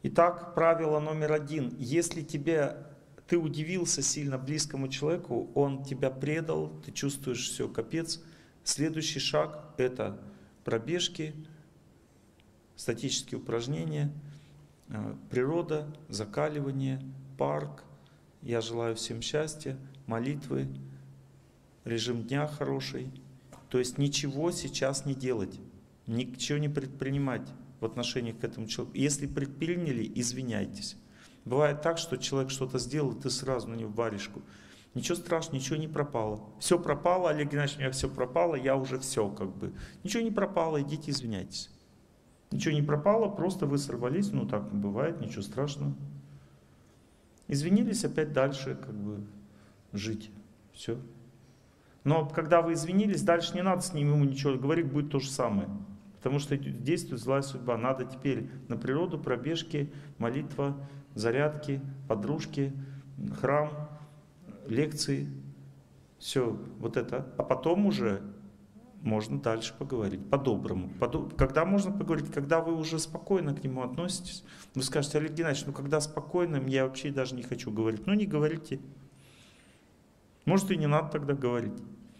Итак, правило номер один. Если ты удивился сильно близкому человеку, он тебя предал, ты чувствуешь, все, капец. Следующий шаг — это пробежки, статические упражнения, природа, закаливание, парк. Я желаю всем счастья, молитвы, режим дня хороший. То есть ничего сейчас не делать, ничего не предпринимать в отношении к этому человеку. Если предприняли, извиняйтесь. Бывает так, что человек что-то сделал, ты сразу на него варежку. Ничего страшного, ничего не пропало. Все пропало, Олег Геннадьевич, у меня все пропало, я уже все как бы. Ничего не пропало, идите извиняйтесь. Ничего не пропало, просто вы сорвались, ну так бывает, ничего страшного. Извинились, опять дальше как бы жить. Все. Но когда вы извинились, дальше не надо с ним ему ничего говорить, будет то же самое. Потому что действует злая судьба. Надо теперь на природу, пробежки, молитва, зарядки, подружки, храм, лекции. Все вот это. А потом уже можно дальше поговорить по-доброму. Когда можно поговорить? Когда вы уже спокойно к нему относитесь. Вы скажете: Олег Геннадьевич, ну когда спокойно, я вообще даже не хочу говорить. Ну не говорите. Может и не надо тогда говорить.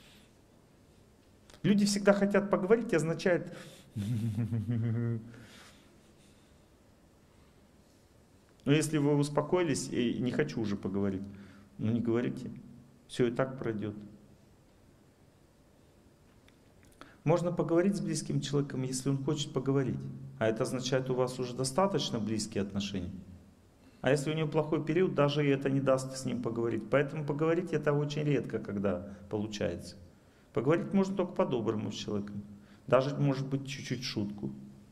Люди всегда хотят поговорить, означает... Но если вы успокоились и не хочу уже поговорить, ну не говорите. Все и так пройдет. Можно поговорить с близким человеком, если он хочет поговорить. А это означает, у вас уже достаточно близкие отношения. А если у него плохой период, даже и это не даст с ним поговорить. Поэтому поговорить это очень редко, когда получается. Поговорить можно только по-доброму с человеком. Даже, может быть, чуть-чуть шутку.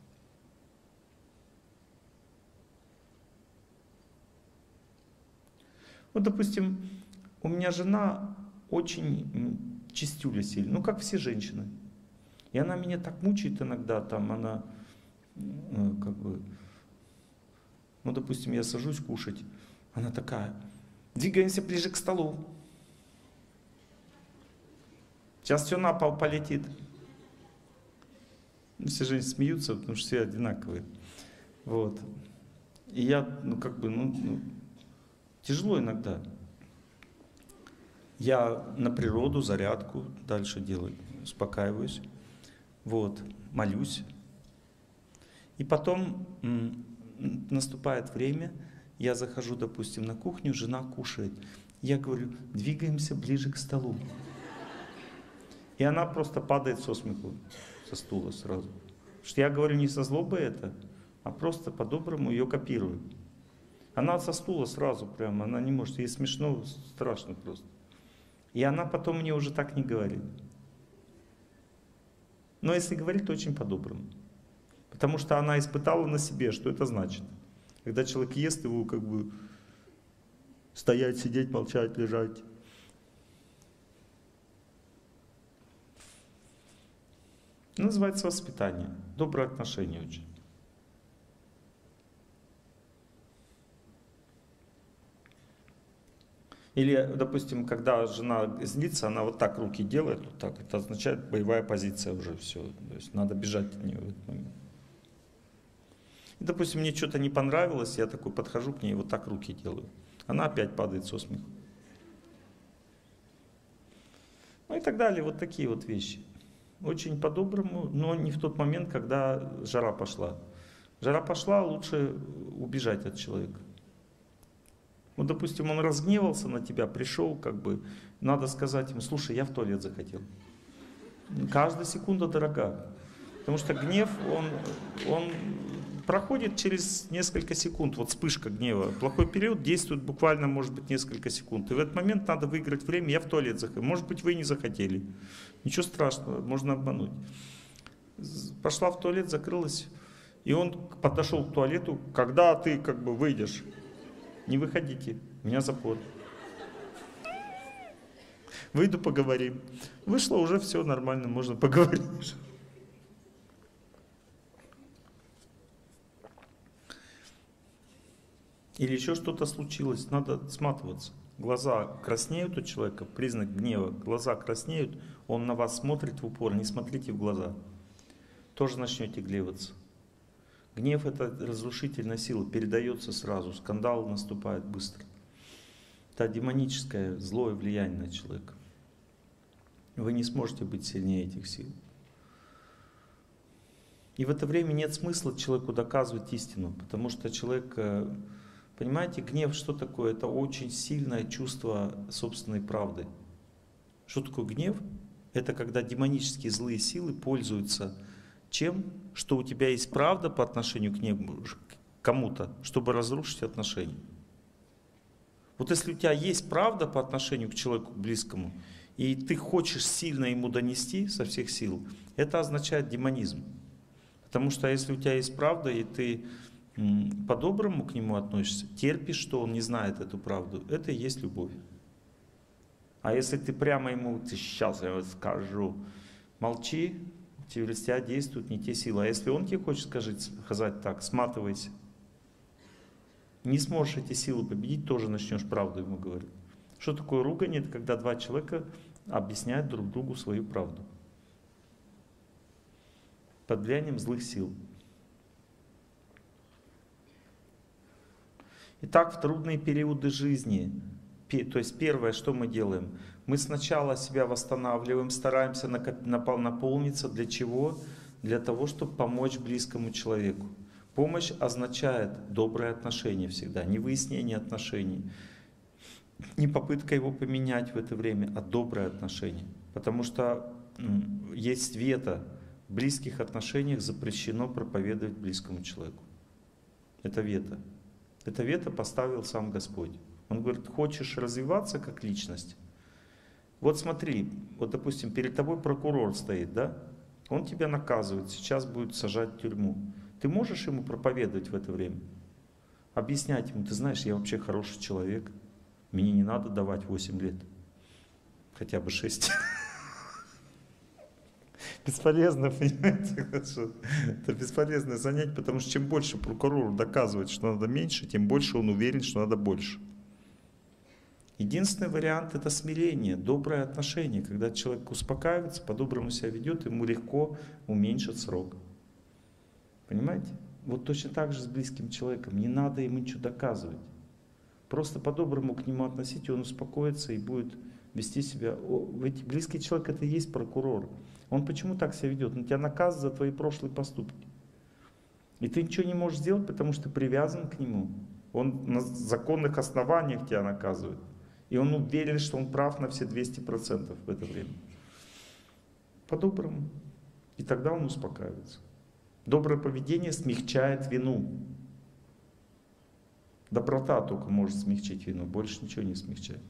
Вот, допустим, у меня жена очень чистюля сильно, ну, как все женщины. И она меня так мучает иногда, там она, как бы, ну, допустим, я сажусь кушать, она такая: двигаемся ближе к столу. Сейчас все на пол полетит. Все женщины смеются, потому что все одинаковые. Вот. И я, ну, как бы, тяжело иногда. Я на природу, зарядку дальше делаю, успокаиваюсь. Вот, молюсь. И потом наступает время, я захожу, допустим, на кухню, жена кушает. Я говорю: двигаемся ближе к столу. И она просто падает со смеху, со стула сразу. Потому что я говорю не со злобой это, а просто по-доброму ее копирую. Она со стула сразу прямо, она не может, ей смешно, страшно просто. И она потом мне уже так не говорит. Но если говорит, то очень по-доброму. Потому что она испытала на себе, что это значит. Когда человек ест, его как бы стоять, сидеть, молчать, лежать. Называется воспитание. Доброе отношение очень. Или, допустим, когда жена злится, она вот так руки делает, вот так. Это означает боевая позиция уже, все. То есть надо бежать от нее в этот момент. И, допустим, мне что-то не понравилось, я такой подхожу к ней, вот так руки делаю. Она опять падает со смеху. Ну и так далее, вот такие вот вещи. Очень по-доброму, но не в тот момент, когда жара пошла. Жара пошла, лучше убежать от человека. Вот, допустим, он разгневался на тебя, пришел, как бы, надо сказать ему: слушай, я в туалет захотел. Каждая секунда дорога. Потому что гнев, он проходит через несколько секунд. Вот вспышка гнева. Плохой период действует буквально, может быть, несколько секунд. И в этот момент надо выиграть время. Я в туалет захотел. Может быть, вы не захотели. Ничего страшного, можно обмануть. Пошла в туалет, закрылась. И он подошел к туалету: когда ты как бы выйдешь? Не выходите, у меня запор. Выйду, поговорим. Вышло, уже все нормально, можно поговорить. Или еще что-то случилось, надо сматываться. Глаза краснеют у человека, признак гнева. Глаза краснеют, он на вас смотрит в упор, не смотрите в глаза. Тоже начнете гневаться. Гнев — это разрушительная сила, передается сразу, скандал наступает быстро. Это демоническое, злое влияние на человека. Вы не сможете быть сильнее этих сил. И в это время нет смысла человеку доказывать истину, потому что человек, понимаете, гнев что такое? Это очень сильное чувство собственной правды. Что такое гнев? Это когда демонические злые силы пользуются чем? Что у тебя есть правда по отношению к кому-то, чтобы разрушить отношения. Вот если у тебя есть правда по отношению к человеку близкому, и ты хочешь сильно ему донести со всех сил, это означает демонизм. Потому что если у тебя есть правда, и ты по-доброму к нему относишься, терпишь, что он не знает эту правду, это и есть любовь. А если ты прямо ему, ты сейчас я скажу, молчи, через тебя действуют не те силы. А если он тебе хочет сказать так, сматывайся. Не сможешь эти силы победить, тоже начнешь правду ему говорить. Что такое ругань? Это когда два человека объясняют друг другу свою правду. Под влиянием злых сил. Итак, в трудные периоды жизни, то есть первое, что мы делаем? Мы сначала себя восстанавливаем, стараемся наполниться. Для чего? Для того, чтобы помочь близкому человеку. Помощь означает доброе отношение всегда, не выяснение отношений, не попытка его поменять в это время, а доброе отношение. Потому что есть вето. В близких отношениях запрещено проповедовать близкому человеку. Это вето. Это вето поставил сам Господь. Он говорит, хочешь развиваться как личность? Вот смотри, вот допустим, перед тобой прокурор стоит, да? Он тебя наказывает, сейчас будет сажать в тюрьму. Ты можешь ему проповедовать в это время? Объяснять ему, ты знаешь, я вообще хороший человек, мне не надо давать 8 лет, хотя бы 6. Бесполезно, понимаете? Это бесполезное занятие, потому что чем больше прокурору доказывает, что надо меньше, тем больше он уверен, что надо больше. Единственный вариант — это смирение, доброе отношение. Когда человек успокаивается, по-доброму себя ведет, ему легко уменьшить срок. Понимаете? Вот точно так же с близким человеком. Не надо ему ничего доказывать. Просто по-доброму к нему относитесь, он успокоится и будет вести себя. Ведь близкий человек — это и есть прокурор. Он почему так себя ведет? Он тебя наказывает за твои прошлые поступки. И ты ничего не можешь сделать, потому что ты привязан к нему. Он на законных основаниях тебя наказывает. И он уверен, что он прав на все 200% в это время. По-доброму. И тогда он успокаивается. Доброе поведение смягчает вину. Доброта только может смягчить вину, больше ничего не смягчает.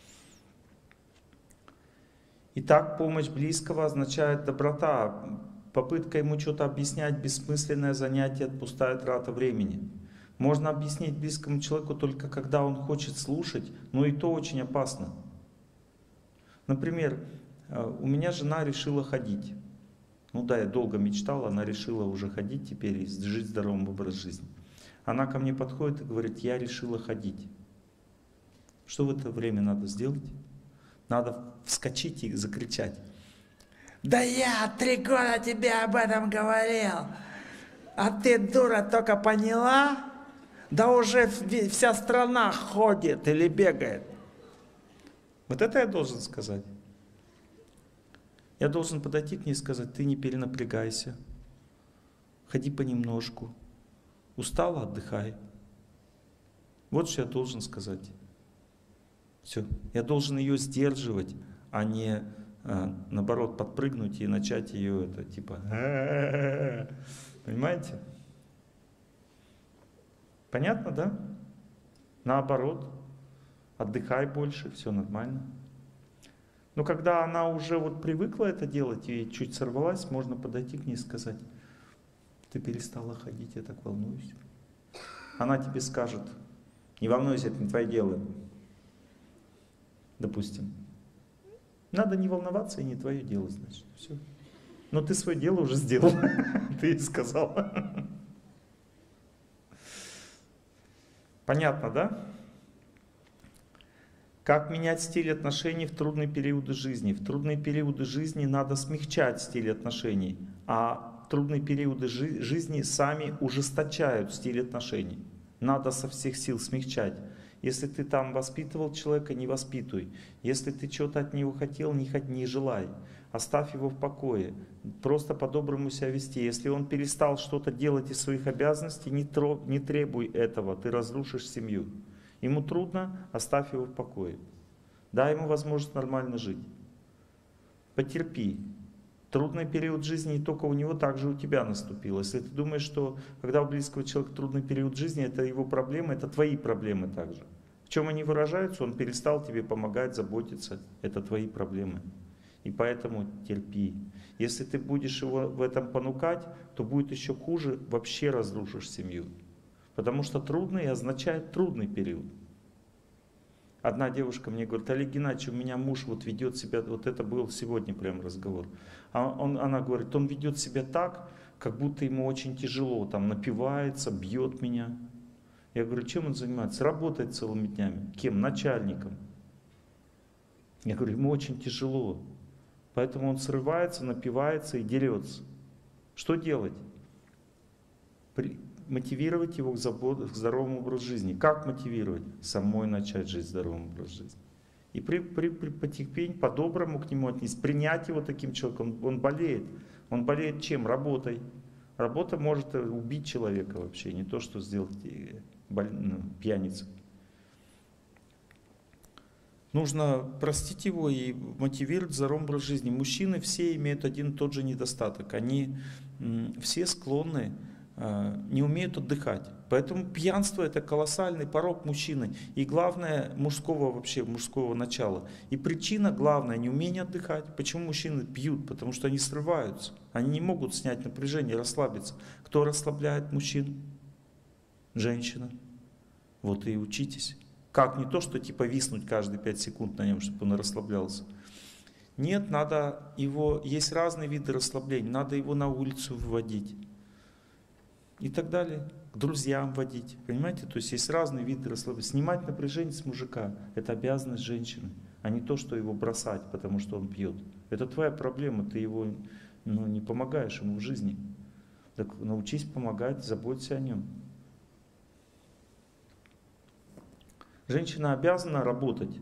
Итак, помощь близкого означает доброта. Попытка ему что-то объяснять, бессмысленное занятие, пустая трата времени. Можно объяснить близкому человеку только когда он хочет слушать, но и то очень опасно. Например, у меня жена решила ходить. Ну да, я долго мечтала, она решила уже ходить теперь и жить здоровым образом жизни. Она ко мне подходит и говорит, я решила ходить. Что в это время надо сделать? Надо вскочить и закричать. Да я 3 года тебе об этом говорил, а ты, дура, только поняла? Да уже вся страна ходит или бегает. Вот это я должен сказать. Я должен подойти к ней и сказать, ты не перенапрягайся, ходи понемножку, устала, отдыхай. Вот что я должен сказать. Все. Я должен ее сдерживать, а не наоборот подпрыгнуть и начать ее это типа. Понимаете? Понятно, да? Наоборот, отдыхай больше, все нормально. Но когда она уже вот привыкла это делать и чуть сорвалась, можно подойти к ней и сказать, ты перестала ходить, я так волнуюсь. Она тебе скажет, не волнуйся, это не твое дело. Допустим. Надо не волноваться и не твое дело, значит. Все. Но ты свое дело уже сделал. Ты ей сказал. Понятно, да? Как менять стиль отношений в трудные периоды жизни? В трудные периоды жизни надо смягчать стиль отношений. А трудные периоды жизни сами ужесточают стиль отношений. Надо со всех сил смягчать. Если ты там воспитывал человека, не воспитуй. Если ты что-то от него хотел, не желай. Оставь его в покое. Просто по-доброму себя вести. Если он перестал что-то делать из своих обязанностей, не требуй этого, ты разрушишь семью. Ему трудно, оставь его в покое. Дай ему возможность нормально жить. Потерпи. Трудный период жизни не только у него, также у тебя наступил. Если ты думаешь, что когда у близкого человека трудный период жизни, это его проблемы, это твои проблемы также. В чем они выражаются? Он перестал тебе помогать, заботиться. Это твои проблемы. И поэтому терпи. Если ты будешь его в этом понукать, то будет еще хуже, вообще разрушишь семью. Потому что трудный означает трудный период. Одна девушка мне говорит: Олег Геннадьевич, у меня муж вот ведет себя, вот это был сегодня прям разговор. Она говорит, он ведет себя так, как будто ему очень тяжело, там напивается, бьет меня. Я говорю, чем он занимается? Работает целыми днями. Кем? Начальником. Я говорю, ему очень тяжело. Поэтому он срывается, напивается и дерется. Что делать? Мотивировать его к здоровому образу жизни. Как мотивировать? Самой начать жить здоровым образом жизни. И потихоньку, по-доброму к нему отнести. Принять его таким человеком. Он болеет. Он болеет чем? Работой. Работа может убить человека вообще. Не то, что сделать пьяницей. Нужно простить его и мотивировать к здоровому образу жизни. Мужчины все имеют один и тот же недостаток. Они все склонны, не умеют отдыхать. Поэтому пьянство — это колоссальный порок мужчины. И главное мужского начала. И причина главная — неумение отдыхать. Почему мужчины пьют? Потому что они срываются. Они не могут снять напряжение, расслабиться. Кто расслабляет мужчин? Женщина. Вот и учитесь. Как? Не то, что типа виснуть каждые 5 секунд на нем, чтобы он расслаблялся. Нет, надо его, есть разные виды расслабления, надо его на улицу выводить. И так далее. К друзьям водить. Понимаете? То есть есть разные виды расслабления. Снимать напряжение с мужика — это обязанность женщины, а не то, что его бросать, потому что он пьет. Это твоя проблема, ты его не помогаешь ему в жизни. Так научись помогать, заботься о нем. Женщина обязана работать.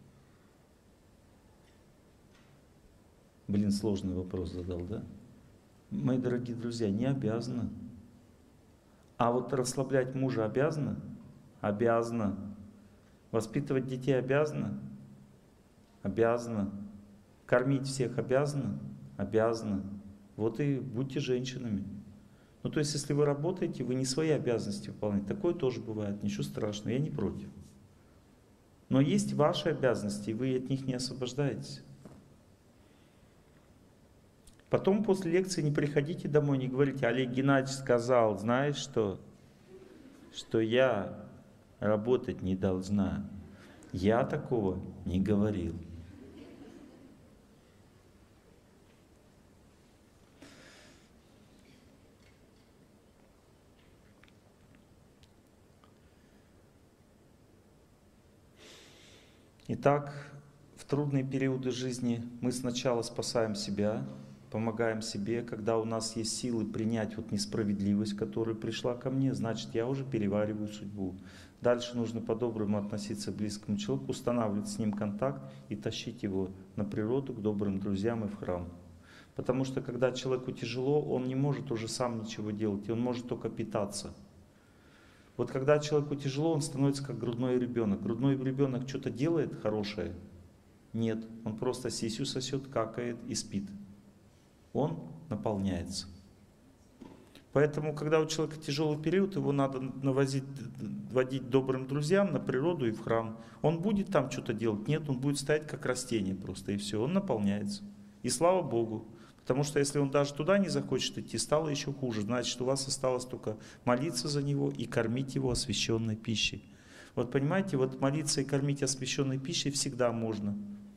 Блин, сложный вопрос задал, да? Мои дорогие друзья, не обязана. А вот расслаблять мужа обязана? Обязана. Воспитывать детей обязана? Обязана. Кормить всех обязана? Обязана. Вот и будьте женщинами. Ну то есть, если вы работаете, вы не свои обязанности выполняете. Такое тоже бывает, ничего страшного, я не против. Но есть ваши обязанности, и вы от них не освобождаетесь. Потом после лекции не приходите домой, не говорите: Олег Геннадьевич сказал, знаешь что я работать не должна. Я такого не говорил. Итак, в трудные периоды жизни мы сначала спасаем себя, помогаем себе. Когда у нас есть силы принять вот несправедливость, которая пришла ко мне, значит, я уже перевариваю судьбу. Дальше нужно по-доброму относиться к близкому человеку, устанавливать с ним контакт и тащить его на природу, к добрым друзьям и в храм. Потому что когда человеку тяжело, он не может уже сам ничего делать, и он может только питаться. Вот когда человеку тяжело, он становится как грудной ребенок. Грудной ребенок что-то делает хорошее? Нет, он просто сисю сосет, какает и спит. Он наполняется. Поэтому, когда у человека тяжелый период, его надо водить добрым друзьям на природу и в храм. Он будет там что-то делать? Нет, он будет стоять как растение просто, и все, он наполняется. И слава Богу. Потому что если он даже туда не захочет идти, стало еще хуже. Значит, у вас осталось только молиться за него и кормить его освященной пищей. Вот понимаете, вот молиться и кормить освященной пищей всегда можно.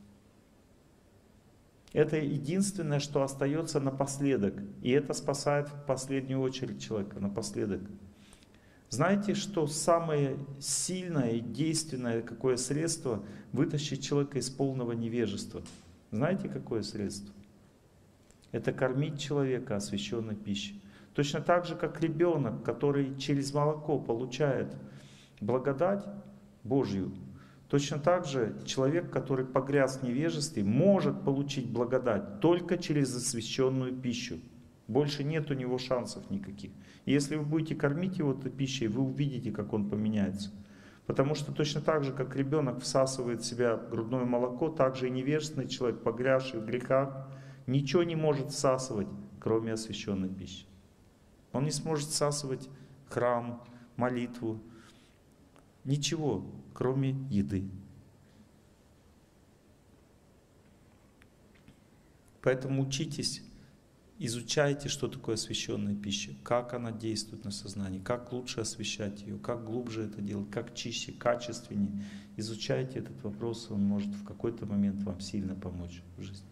Это единственное, что остается напоследок. И это спасает в последнюю очередь человека, напоследок. Знаете, что самое сильное и действенное какое средство вытащить человека из полного невежества? Знаете, какое средство? это кормить человека освященной пищей. Точно так же, как ребенок, который через молоко получает благодать Божью, точно так же человек, который погряз в невежестве, может получить благодать только через освященную пищу. Больше нет у него шансов никаких. И если вы будете кормить его этой пищей, вы увидите, как он поменяется. Потому что точно так же, как ребенок всасывает в себя грудное молоко, так же и невежественный человек, погрязший в грехах, ничего не может всасывать, кроме освященной пищи. Он не сможет всасывать храм, молитву, ничего, кроме еды. Поэтому учитесь, изучайте, что такое освященная пища, как она действует на сознание, как лучше освещать ее, как глубже это делать, как чище, качественнее. Изучайте этот вопрос, он может в какой-то момент вам сильно помочь в жизни.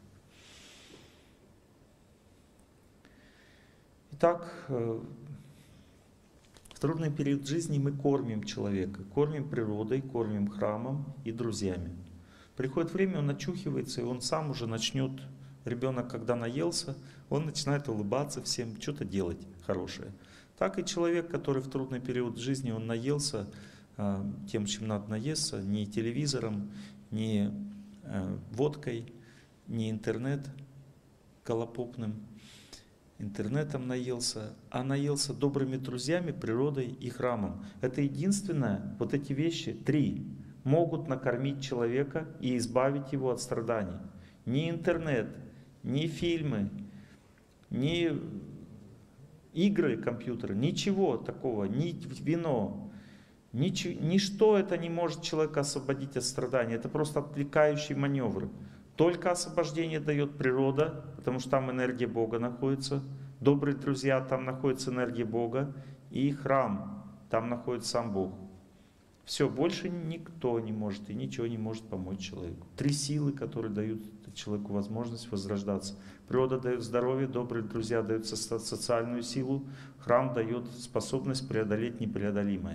Итак, в трудный период жизни мы кормим человека, кормим природой, кормим храмом и друзьями. Приходит время, он очухивается, и он сам уже начнет, ребенок, когда наелся, он начинает улыбаться всем, что-то делать хорошее. Так и человек, который в трудный период жизни, он наелся тем, чем надо наесться, не телевизором, не водкой, не голопопным интернетом наелся, а наелся добрыми друзьями, природой и храмом. Это единственное, вот эти вещи, три, могут накормить человека и избавить его от страданий. Ни интернет, ни фильмы, ни игры компьютера, ничего такого, ни вино, ничто это не может человека освободить от страданий. Это просто отвлекающий маневр. Только освобождение дает природа, потому что там энергия Бога находится. Добрые друзья, там находится энергия Бога. И храм, там находится сам Бог. Все, больше никто не может и ничего не может помочь человеку. Три силы, которые дают человеку возможность возрождаться. Природа дает здоровье, добрые друзья дают социальную силу, храм дает способность преодолеть непреодолимое.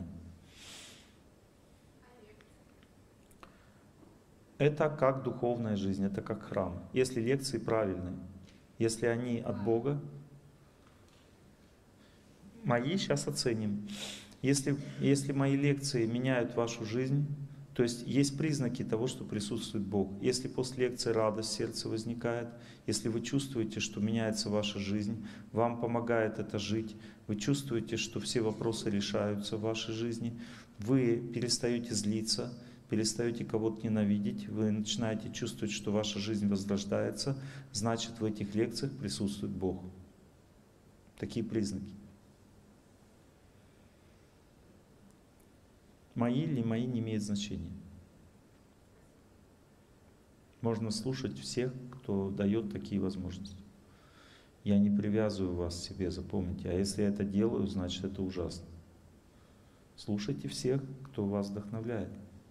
Это как духовная жизнь, это как храм. Если лекции правильные, если они от Бога, мои сейчас оценим. Если мои лекции меняют вашу жизнь, то есть признаки того, что присутствует Бог. Если после лекции радость в сердце возникает, если вы чувствуете, что меняется ваша жизнь, вам помогает это жить, вы чувствуете, что все вопросы решаются в вашей жизни, вы перестаете злиться, перестаете кого-то ненавидеть, вы начинаете чувствовать, что ваша жизнь возрождается, значит в этих лекциях присутствует Бог. Такие признаки. Мои или мои не имеет значения. Можно слушать всех, кто дает такие возможности. Я не привязываю вас к себе, запомните. А если я это делаю, значит это ужасно. Слушайте всех, кто вас вдохновляет.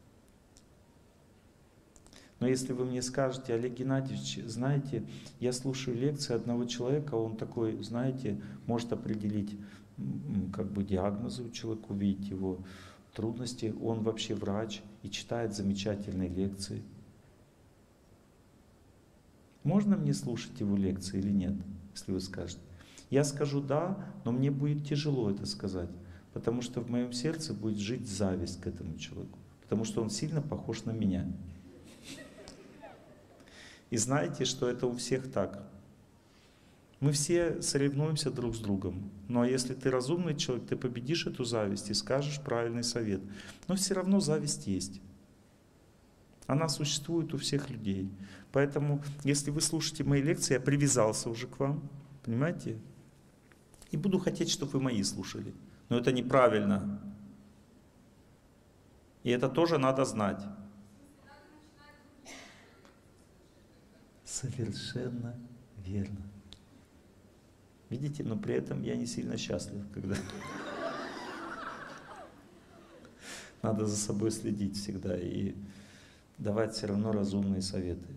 Но если вы мне скажете: Олег Геннадьевич, знаете, я слушаю лекции одного человека, он такой, знаете, может определить как бы диагнозы у человека, увидеть его трудности, он вообще врач и читает замечательные лекции. Можно мне слушать его лекции или нет, если вы скажете? Я скажу да, но мне будет тяжело это сказать, потому что в моем сердце будет жить зависть к этому человеку, потому что он сильно похож на меня. И знаете, что это у всех так. Мы все соревнуемся друг с другом. Но если ты разумный человек, ты победишь эту зависть и скажешь правильный совет. Но все равно зависть есть. Она существует у всех людей. Поэтому, если вы слушаете мои лекции, я привязался уже к вам, понимаете? И буду хотеть, чтобы вы мои слушали. Но это неправильно. И это тоже надо знать. Совершенно верно. Видите, но при этом я не сильно счастлив, когда надо за собой следить всегда и давать все равно разумные советы.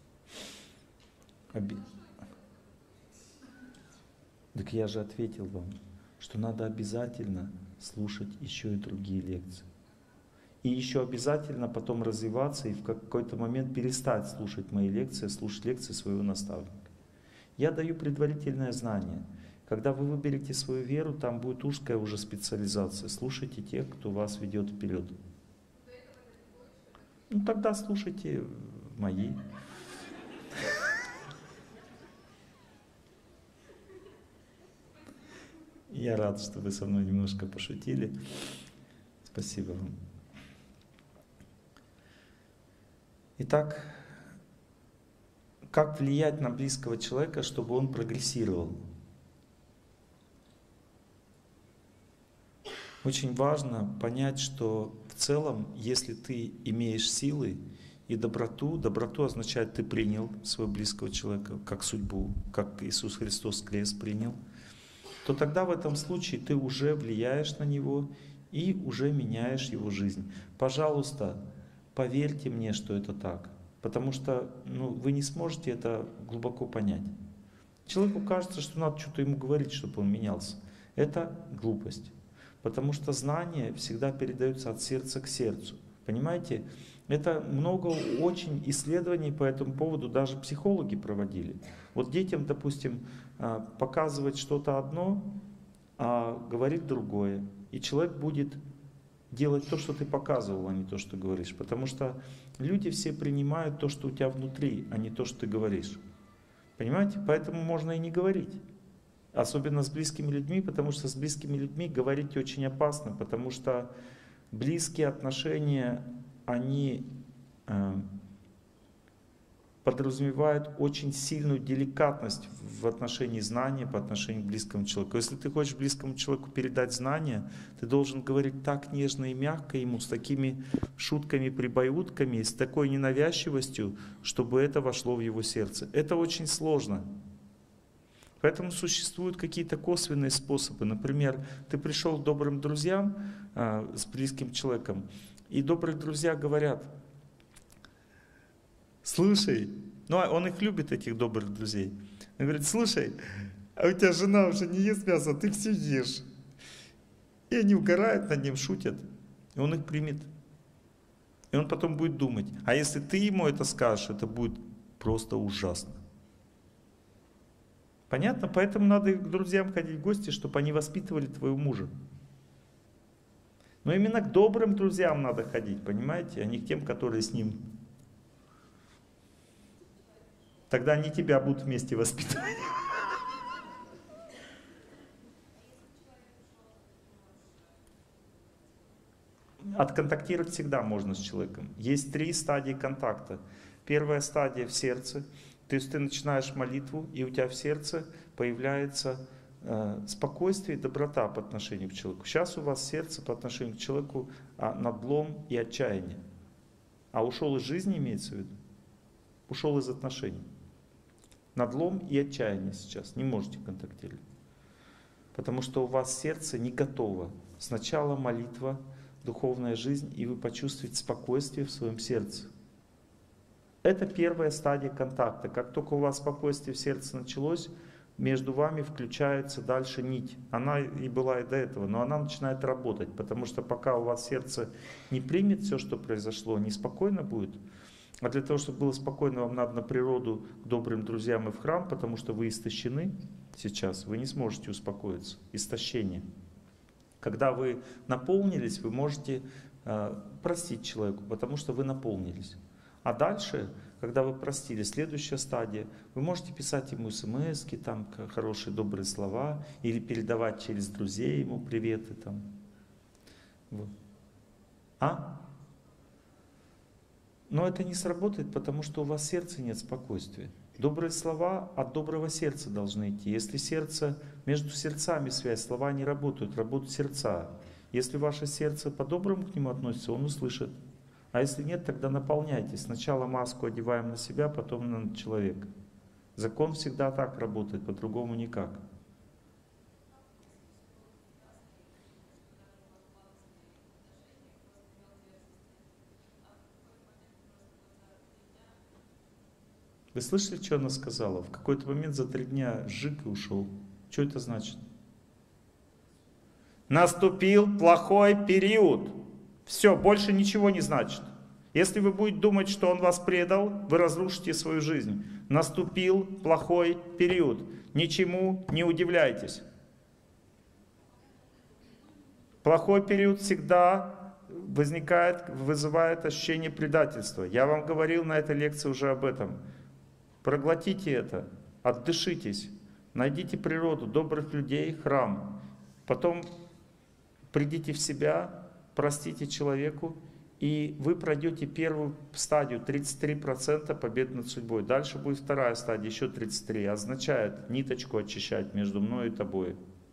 Так я же ответил вам, что надо обязательно слушать еще и другие лекции. И еще обязательно потом развиваться и в какой-то момент перестать слушать мои лекции, слушать лекции своего наставника. Я даю предварительное знание. Когда вы выберете свою веру, там будет узкая уже специализация. Слушайте тех, кто вас ведет вперед. Ну тогда слушайте мои. Я рад, что вы со мной немножко пошутили. Спасибо вам. Итак, как влиять на близкого человека, чтобы он прогрессировал? Очень важно понять, что в целом, если ты имеешь силы и доброту, доброту означает, ты принял своего близкого человека как судьбу, как Иисус Христос крест принял, то тогда в этом случае ты уже влияешь на него и уже меняешь его жизнь. Пожалуйста, поверьте мне, что это так, потому что вы не сможете это глубоко понять. Человеку кажется, что надо что-то ему говорить, чтобы он менялся. Это глупость. Потому что знание всегда передается от сердца к сердцу. Понимаете? Это много очень исследований по этому поводу даже психологи проводили. Вот детям, допустим, показывать что-то одно, а говорить другое. И человек будет делать то, что ты показывал, а не то, что говоришь. Потому что люди все принимают то, что у тебя внутри, а не то, что ты говоришь. Понимаете? Поэтому можно и не говорить. Особенно с близкими людьми, потому что с близкими людьми говорить очень опасно, потому что близкие отношения, они подразумевают очень сильную деликатность в отношении знания по отношению к близкому человеку. Если ты хочешь близкому человеку передать знания, ты должен говорить так нежно и мягко ему, с такими шутками, прибаутками, с такой ненавязчивостью, чтобы это вошло в его сердце. Это очень сложно. Поэтому существуют какие-то косвенные способы. Например, ты пришел к добрым друзьям с близким человеком, и добрые друзья говорят: слушай, он их любит, этих добрых друзей. Он говорит: слушай, а у тебя жена уже не ест мясо, ты все ешь. И они угорают над ним, шутят, и он их примет. И он потом будет думать: а если ты ему это скажешь, это будет просто ужасно. Понятно? Поэтому надо к друзьям ходить в гости, чтобы они воспитывали твоего мужа. Но именно к добрым друзьям надо ходить, понимаете? А не к тем, которые с ним. Тогда они тебя будут вместе воспитывать. Отконтактировать всегда можно с человеком. Есть 3 стадии контакта. Первая стадия в сердце. То есть ты начинаешь молитву, и у тебя в сердце появляется спокойствие и доброта по отношению к человеку. Сейчас у вас сердце по отношению к человеку надлом и отчаяние. А ушел из жизни, имеется в виду? Ушел из отношений. Надлом и отчаяние сейчас. Не можете контактировать. Потому что у вас сердце не готово. Сначала молитва, духовная жизнь, и вы почувствуете спокойствие в своем сердце. Это первая стадия контакта. Как только у вас спокойствие в сердце началось, между вами включается дальше нить. Она и была и до этого, но она начинает работать, потому что пока у вас сердце не примет все, что произошло, неспокойно будет. А для того, чтобы было спокойно, вам надо на природу, к добрым друзьям и в храм, потому что вы истощены сейчас, вы не сможете успокоиться. Истощение. Когда вы наполнились, вы можете простить человеку, потому что вы наполнились. А дальше, когда вы простили, следующая стадия, вы можете писать ему смс-ки, там хорошие добрые слова, или передавать через друзей ему приветы там. Вот. Но это не сработает, потому что у вас в сердце нет спокойствия. Добрые слова от доброго сердца должны идти. Если сердце, между сердцами связь, слова не работают, работают сердца. Если ваше сердце по-доброму к нему относится, он услышит. А если нет, тогда наполняйте. Сначала маску одеваем на себя, потом на человека. Закон всегда так работает, по-другому никак. Вы слышали, что она сказала? В какой-то момент за 3 дня сжиг и ушел. Что это значит? Наступил плохой период. Все, больше ничего не значит. Если вы будете думать, что он вас предал, вы разрушите свою жизнь. Наступил плохой период. Ничему не удивляйтесь. Плохой период всегда вызывает ощущение предательства. Я вам говорил на этой лекции уже об этом. Проглотите это, отдышитесь, найдите природу, добрых людей, храм. Потом придите в себя, простите человеку, и вы пройдете первую стадию, 33% побед над судьбой. Дальше будет вторая стадия, еще 33%. Означает ниточку очищать между мной и тобой.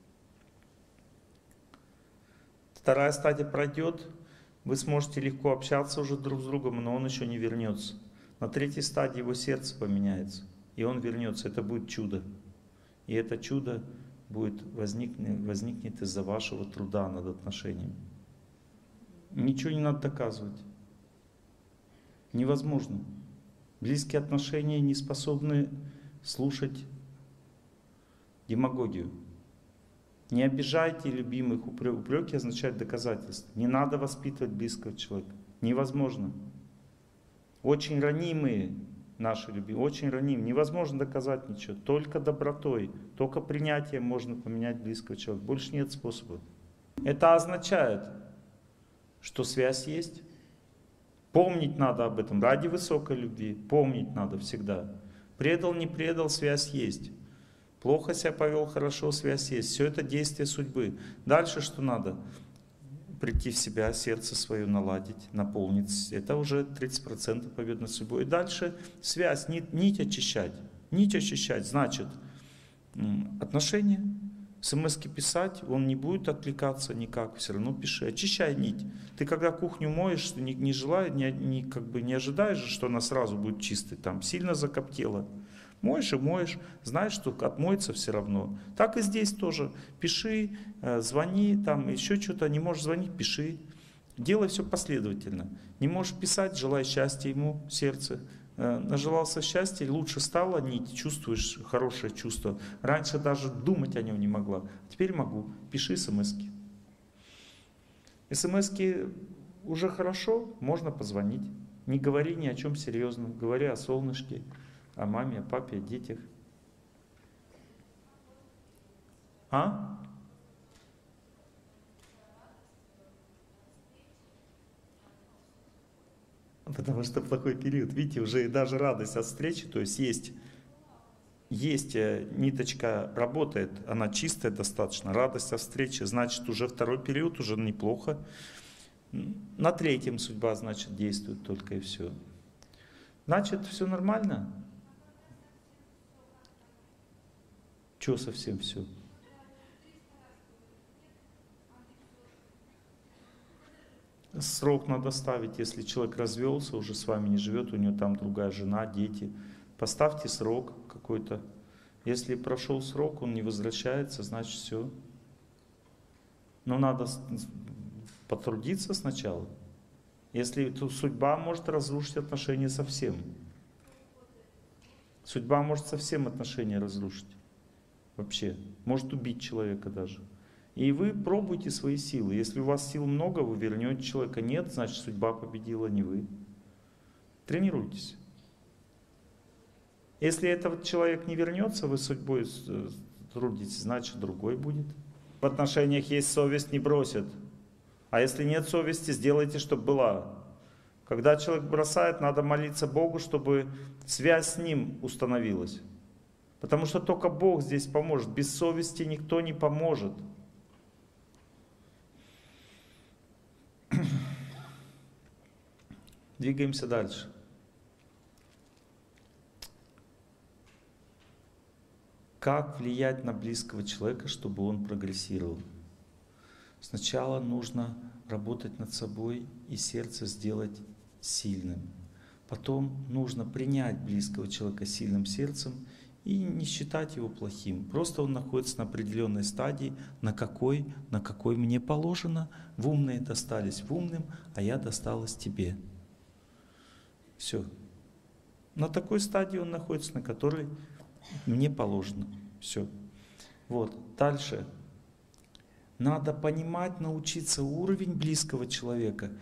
Вторая стадия пройдет, вы сможете легко общаться уже друг с другом, но он еще не вернется. На третьей стадии его сердце поменяется, и он вернется. Это будет чудо. И это чудо возникнет из-за вашего труда над отношениями. Ничего не надо доказывать. Невозможно. Близкие отношения не способны слушать демагогию. Не обижайте любимых, упреки означают доказательство. Не надо воспитывать близкого человека. Невозможно. Очень ранимые наши любимые, очень ранимые. Невозможно доказать ничего. Только добротой, только принятием можно поменять близкого человека. Больше нет способа. Это означает, что связь есть. Помнить надо об этом ради высокой любви. Помнить надо всегда. Предал, не предал, связь есть. Плохо себя повел, хорошо, связь есть. Все это действие судьбы. Дальше что надо? Прийти в себя, сердце свое наладить, наполнить. Это уже 30% побед над судьбой. И дальше связь, нить очищать. Нить очищать значит отношения. СМС-ки писать, он не будет отвлекаться никак, все равно пиши. Очищай нить. Ты когда кухню моешь, не ожидаешь, что она сразу будет чистой, там сильно закоптела. Моешь и моешь, знаешь, что отмоется все равно. Так и здесь тоже. Пиши, звони, там еще что-то. Не можешь звонить, пиши. Делай все последовательно. Не можешь писать, желай счастья ему, сердце. Нажелался счастья, лучше стало нить, чувствуешь хорошее чувство. Раньше даже думать о нем не могла. Теперь могу. Пиши смс-ки. СМС-ки уже хорошо, можно позвонить. Не говори ни о чем серьезном. Говори о солнышке, о маме, о папе, о детях. А? Потому что плохой период. Видите, уже и даже радость от встречи, то есть есть ниточка, работает, она чистая достаточно. Радость от встречи, значит уже второй период, уже неплохо. На третьем судьба, значит, действует только и все. Значит, все нормально. Че совсем все? Срок надо ставить, если человек развелся, уже с вами не живет, у него там другая жена, дети. Поставьте срок какой-то. Если прошел срок, он не возвращается, значит все. Но надо потрудиться сначала. Если то судьба может разрушить отношения совсем. Судьба может совсем отношения разрушить. Вообще. Может убить человека даже. И вы пробуйте свои силы. Если у вас сил много, вы вернете человека. Нет, значит судьба победила, не вы. Тренируйтесь. Если этот человек не вернется, вы судьбой трудитесь, значит другой будет. В отношениях есть совесть, не бросят. А если нет совести, сделайте, чтобы была. Когда человек бросает, надо молиться Богу, чтобы связь с ним установилась. Потому что только Бог здесь поможет. Без совести никто не поможет. Двигаемся дальше. Как влиять на близкого человека, чтобы он прогрессировал? Сначала нужно работать над собой и сердце сделать сильным. Потом нужно принять близкого человека сильным сердцем и не считать его плохим. Просто он находится на определенной стадии, на какой мне положено. В умные достались в умным, а я досталась тебе. Все. На такой стадии он находится, на которой мне положено. Все. Вот. Дальше. Надо понимать, научиться уровень близкого человека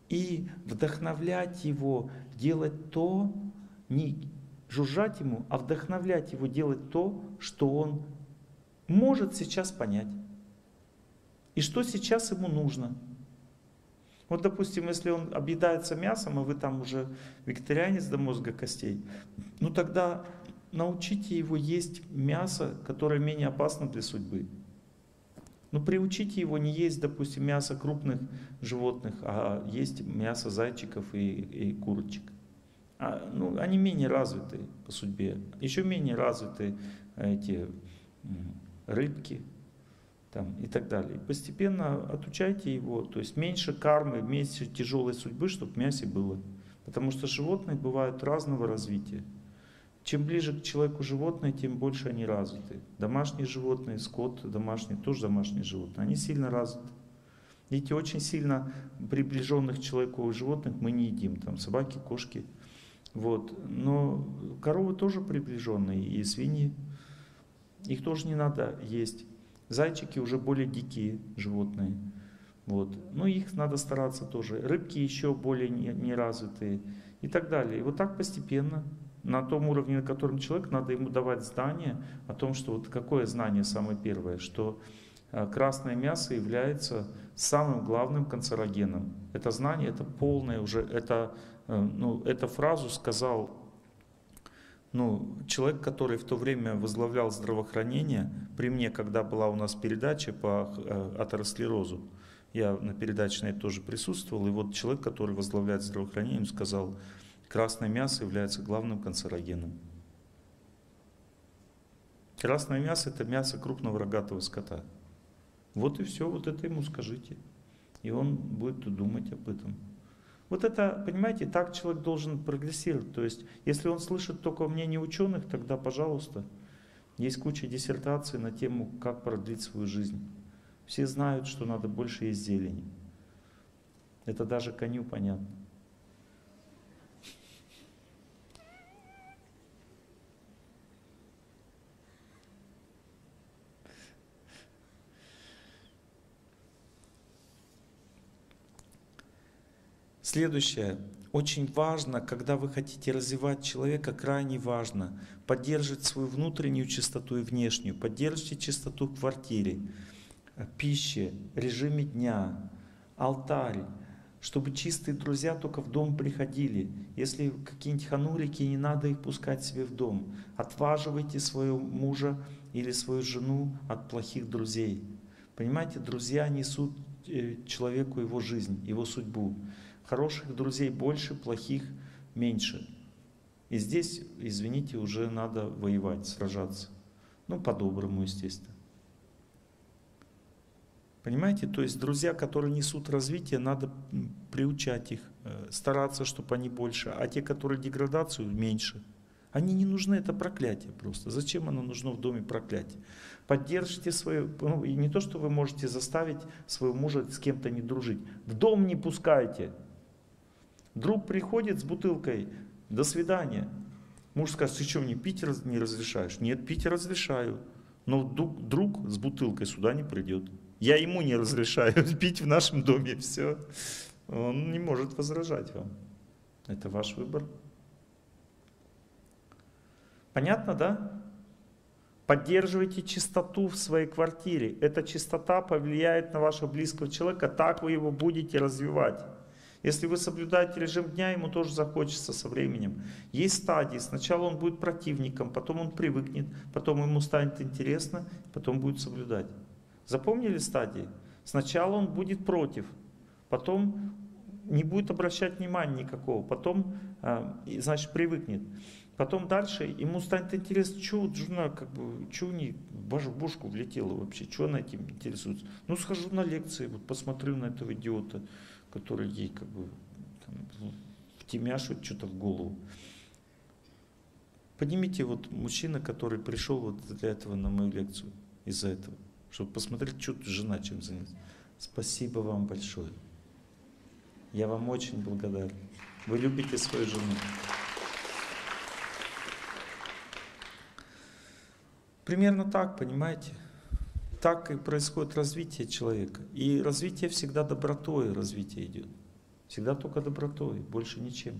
и вдохновлять его делать то, не жужжать ему, а вдохновлять его делать то, что он может сейчас понять. И что сейчас ему нужно. Вот, допустим, если он объедается мясом, и вы там уже вегетарианец до мозга костей, ну тогда научите его есть мясо, которое менее опасно для судьбы. Ну приучите его не есть, допустим, мясо крупных животных, а есть мясо зайчиков и курочек. Они менее развиты по судьбе. Еще менее развиты эти рыбки там, и так далее. И постепенно отучайте его, то есть меньше кармы, меньше тяжелой судьбы, чтобы в мясе было. Потому что животные бывают разного развития. Чем ближе к человеку животные, тем больше они развиты. Домашние животные, скот домашний, тоже домашние животные, они сильно развиты. Видите, очень сильно приближенных к человеку животных мы не едим, там собаки, кошки. Вот. Но коровы тоже приближенные, и свиньи, их тоже не надо есть. Зайчики уже более дикие животные. Вот. Но их надо стараться тоже. Рыбки еще более неразвитые и так далее. И вот так постепенно, на том уровне, на котором человек, надо ему давать знание о том, что вот какое знание самое первое, что красное мясо является самым главным канцерогеном. Это знание, это полное уже, эту фразу сказал человек, который в то время возглавлял здравоохранение, при мне, когда была у нас передача по атеросклерозу, я на передаче на это тоже присутствовал, и вот человек, который возглавляет здравоохранение, сказал, красное мясо является главным канцерогеном. Красное мясо — это мясо крупного рогатого скота. Вот и все, вот это ему скажите. И он будет думать об этом. Вот это, понимаете, так человек должен прогрессировать. То есть, если он слышит только мнение ученых, тогда, пожалуйста, есть куча диссертаций на тему, как продлить свою жизнь. Все знают, что надо больше есть зелени. Это даже коню понятно. Следующее. Очень важно, когда вы хотите развивать человека, крайне важно поддерживать свою внутреннюю чистоту и внешнюю. Поддержите чистоту в квартире, пище, режиме дня, алтарь, чтобы чистые друзья только в дом приходили. Если какие-нибудь ханурики, не надо их пускать себе в дом. Отваживайте своего мужа или свою жену от плохих друзей. Понимаете, друзья несут человеку его жизнь, его судьбу. Хороших друзей больше, плохих меньше. И здесь, извините, уже надо воевать, сражаться. По-доброму, естественно. Понимаете, то есть друзья, которые несут развитие, надо приучать их, стараться, чтобы они больше, а те, которые деградацию, меньше. Они не нужны, это проклятие просто. Зачем оно нужно в доме проклятие? Поддержите свое, и не то, что вы можете заставить своего мужа с кем-то не дружить. В дом не пускайте. Друг приходит с бутылкой, до свидания. Муж скажет, ты что, мне пить не разрешаешь? Нет, пить разрешаю. Но друг с бутылкой сюда не придет. Я ему не разрешаю пить в нашем доме, все. Он не может возражать вам. Это ваш выбор. Понятно, да? Поддерживайте чистоту в своей квартире. Эта чистота повлияет на вашего близкого человека, так вы его будете развивать. Если вы соблюдаете режим дня, ему тоже захочется со временем. Есть стадии. Сначала он будет противником, потом он привыкнет, потом ему станет интересно, потом будет соблюдать. Запомнили стадии? Сначала он будет против, потом не будет обращать внимания никакого, потом, значит, привыкнет. Потом дальше ему станет интересно, что жена, что у нее в бошку влетела вообще, что она этим интересуется. Схожу на лекции, вот посмотрю на этого идиота, который ей втемяшивает что-то в голову. Поднимите мужчина, который пришел для этого на мою лекцию, из-за этого, чтобы посмотреть, что жена чем занимается. Спасибо вам большое. Я вам очень благодарен. Вы любите свою жену. Примерно так, понимаете? Так и происходит развитие человека. И развитие всегда добротой, развитие идет. Всегда только добротой, больше ничем.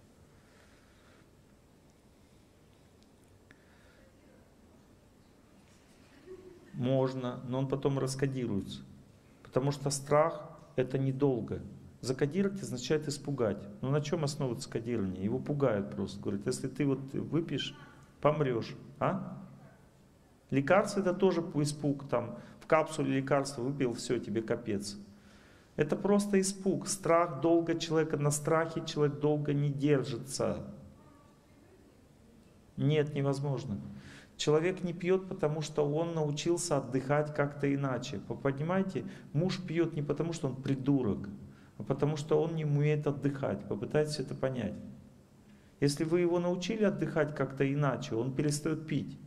Можно, но он потом раскодируется. Потому что страх — это недолго. Закодировать означает испугать. Но на чем основывается кодирование? Его пугают просто. Говорят, если ты вот выпьешь, помрешь. А? Лекарство — это тоже испуг. Там, в капсуле лекарства выпил, все, тебе капец. Это просто испуг. Страх долго человека, на страхе человек долго не держится. Нет, невозможно. Человек не пьет, потому что он научился отдыхать как-то иначе. Вы понимаете, муж пьет не потому, что он придурок, а потому что он не умеет отдыхать. Попытайтесь это понять. Если вы его научили отдыхать как-то иначе, он перестает пить.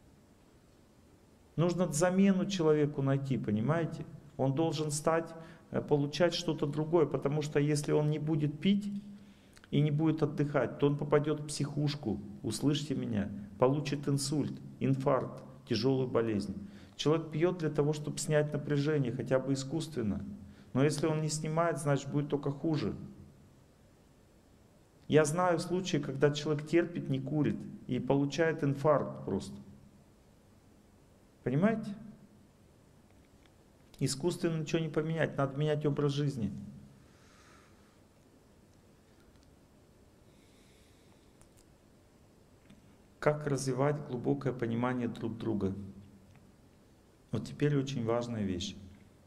Нужно замену человеку найти, понимаете? Он должен стать, получать что-то другое, потому что если он не будет пить и не будет отдыхать, то он попадет в психушку, услышьте меня, получит инсульт, инфаркт, тяжелую болезнь. Человек пьет для того, чтобы снять напряжение, хотя бы искусственно. Но если он не снимает, значит будет только хуже. Я знаю случаи, когда человек терпит, не курит и получает инфаркт просто. Понимаете? Искусственно ничего не поменять, надо менять образ жизни. Как развивать глубокое понимание друг друга? Вот теперь очень важная вещь.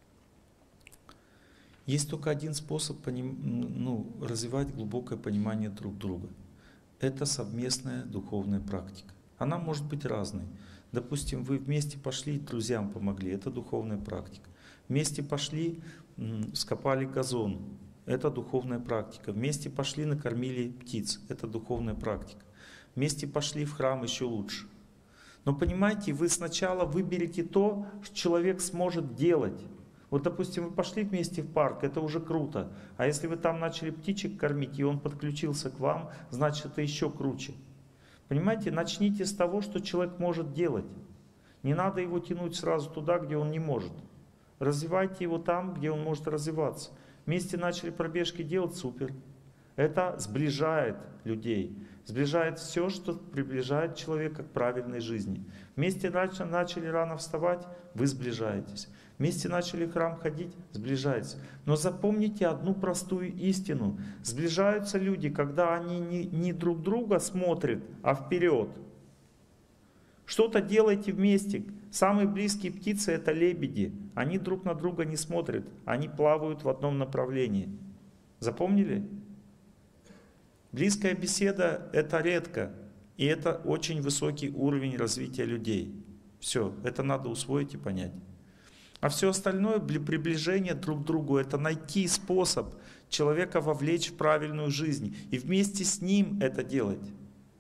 Есть только один способ развивать глубокое понимание друг друга. Это совместная духовная практика. Она может быть разной. Допустим, вы вместе пошли, друзьям помогли, это духовная практика. Вместе пошли, скопали газон, это духовная практика. Вместе пошли, накормили птиц, это духовная практика. Вместе пошли в храм, еще лучше. Но понимаете, вы сначала выберете то, что человек сможет делать. Вот, допустим, вы пошли вместе в парк, это уже круто. А если вы там начали птичек кормить, и он подключился к вам, значит, это еще круче. Понимаете, начните с того, что человек может делать. Не надо его тянуть сразу туда, где он не может. Развивайте его там, где он может развиваться. Вместе начали пробежки делать, супер. Это сближает людей. Сближает все, что приближает человека к правильной жизни. Вместе начали рано вставать, вы сближаетесь. Вместе начали в храм ходить, сближаетесь. Но запомните одну простую истину. Сближаются люди, когда они не друг друга смотрят, а вперед. Что-то делайте вместе. Самые близкие птицы — это лебеди. Они друг на друга не смотрят, они плавают в одном направлении. Запомнили? Близкая беседа — это редко, и это очень высокий уровень развития людей. Все, это надо усвоить и понять. А все остальное, приближение друг к другу, это найти способ человека вовлечь в правильную жизнь и вместе с ним это делать.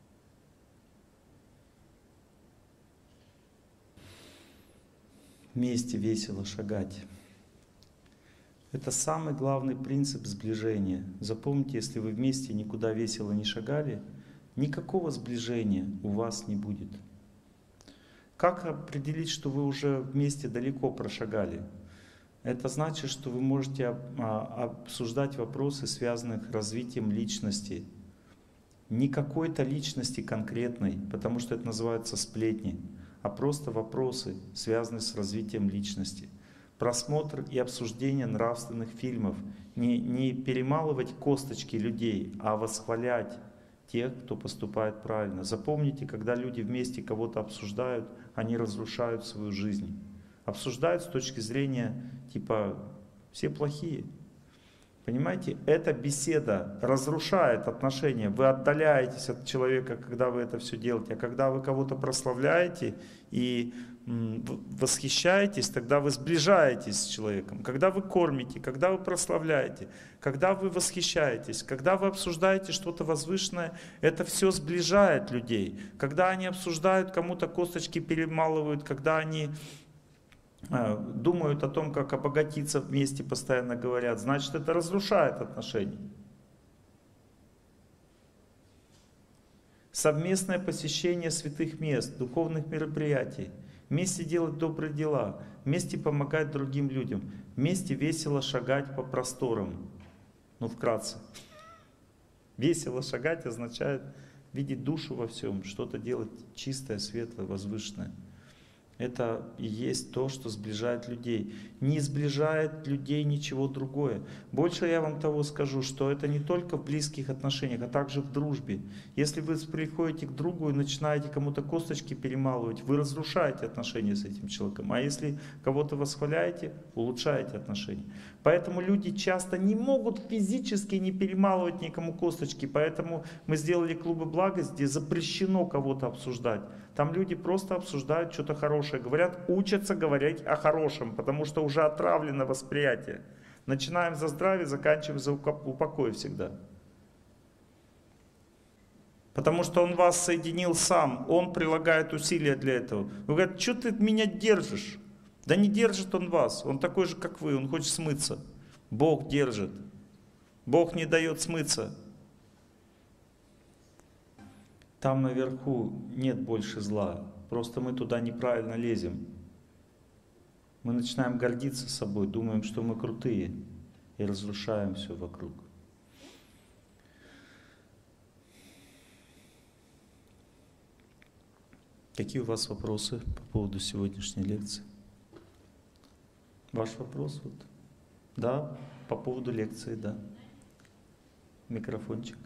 Вместе весело шагать. Это самый главный принцип сближения. Запомните, если вы вместе никуда весело не шагали, никакого сближения у вас не будет. Как определить, что вы уже вместе далеко прошагали? Это значит, что вы можете обсуждать вопросы, связанные с развитием личности. Не какой-то личности конкретной, потому что это называется сплетни, а просто вопросы, связанные с развитием личности. Просмотр и обсуждение нравственных фильмов. Не перемалывать косточки людей, а восхвалять тех, кто поступает правильно. Запомните, когда люди вместе кого-то обсуждают, они разрушают свою жизнь. Обсуждают с точки зрения, типа, все плохие. Понимаете, эта беседа разрушает отношения. Вы отдаляетесь от человека, когда вы это все делаете. А когда вы кого-то прославляете и восхищаетесь, тогда вы сближаетесь с человеком. Когда вы кормите, когда вы прославляете, когда вы восхищаетесь, когда вы обсуждаете что-то возвышенное, это все сближает людей. Когда они обсуждают, кому-то косточки перемалывают, когда они думают о том, как обогатиться вместе, постоянно говорят, значит, это разрушает отношения. Совместное посещение святых мест, духовных мероприятий, вместе делать добрые дела, вместе помогать другим людям, вместе весело шагать по просторам. Ну, вкратце. Весело шагать означает видеть душу во всем, что-то делать чистое, светлое, возвышенное. Это и есть то, что сближает людей. Не сближает людей ничего другое. Больше я вам того скажу, что это не только в близких отношениях, а также в дружбе. Если вы приходите к другу и начинаете кому-то косточки перемалывать, вы разрушаете отношения с этим человеком. А если кого-то восхваляете, улучшаете отношения. Поэтому люди часто не могут физически не перемалывать никому косточки. Поэтому мы сделали клубы благости, где запрещено кого-то обсуждать. Там люди просто обсуждают что-то хорошее, говорят, учатся говорить о хорошем, потому что уже отравлено восприятие. Начинаем за здравие, заканчиваем за упокой всегда. Потому что Он вас соединил сам, Он прилагает усилия для этого. Вы говорите, что ты меня держишь? Да не держит Он вас, Он такой же, как вы, Он хочет смыться. Бог держит. Бог не дает смыться. Там наверху нет больше зла. Просто мы туда неправильно лезем. Мы начинаем гордиться собой, думаем, что мы крутые. И разрушаем все вокруг. Какие у вас вопросы по поводу сегодняшней лекции? Ваш вопрос? Вот. Да, по поводу лекции, да. Микрофончик.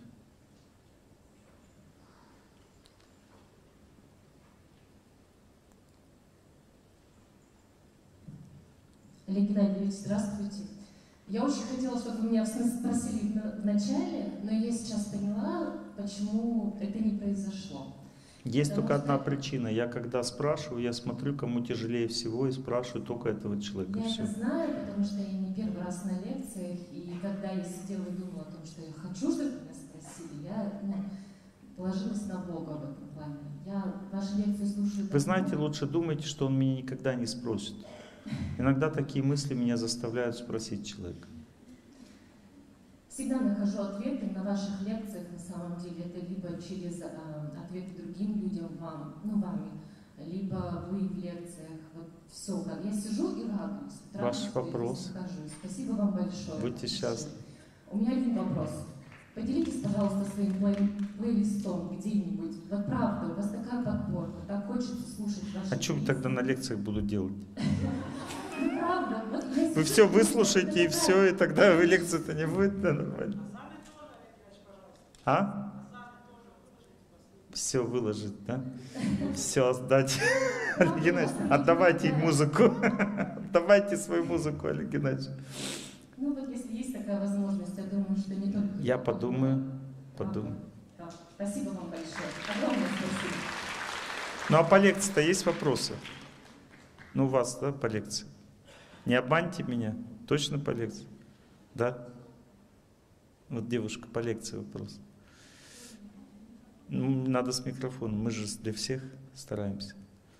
Олег Геннадьевич, здравствуйте. Я очень хотела, чтобы вы меня спросили в начале, но я сейчас поняла, почему это не произошло. Есть только одна причина. Я когда спрашиваю, я смотрю, кому тяжелее всего, и спрашиваю только этого человека. Я Все. это знаю, потому что я не первый раз на лекциях, и когда я сидела и думала о том, что я хочу, чтобы меня спросили, я положилась на Бога в этом плане. Я ваши лекции слушаю. Вы знаете, лучше думайте, что Он меня никогда не спросит. Иногда такие мысли меня заставляют спросить человека. Всегда нахожу ответы на ваших лекциях, на самом деле, это либо через ответы другим людям, вами, либо вы в лекциях, вот все, как я сижу и радуюсь. Ваш вопрос. Спасибо вам большое. Будьте счастливы. У меня один вопрос. Поделитесь, пожалуйста, своим плейлистом где-нибудь. Вот правда, у вас такая подборка, так хочется слушать ваши. А что вы тогда на лекциях буду делать? Правда, вот вы все выслушаете и все, и тогда вы лекцию-то не будет, да, нормально. А? Все выложить, да? Все отдать. Олег Геннадьевич, отдавайте им музыку. Отдавайте свою музыку, Олег Геннадьевич. Ну вот если есть такая возможность, я думаю, что не только... Я подумаю. Да. Спасибо вам большое. Огромное спасибо. Ну а по лекции-то есть вопросы? Ну у вас, да, по лекции? Не обманьте меня. Точно по лекции? Да? Вот девушка, по лекции вопрос. Ну, надо с микрофоном, мы же для всех стараемся.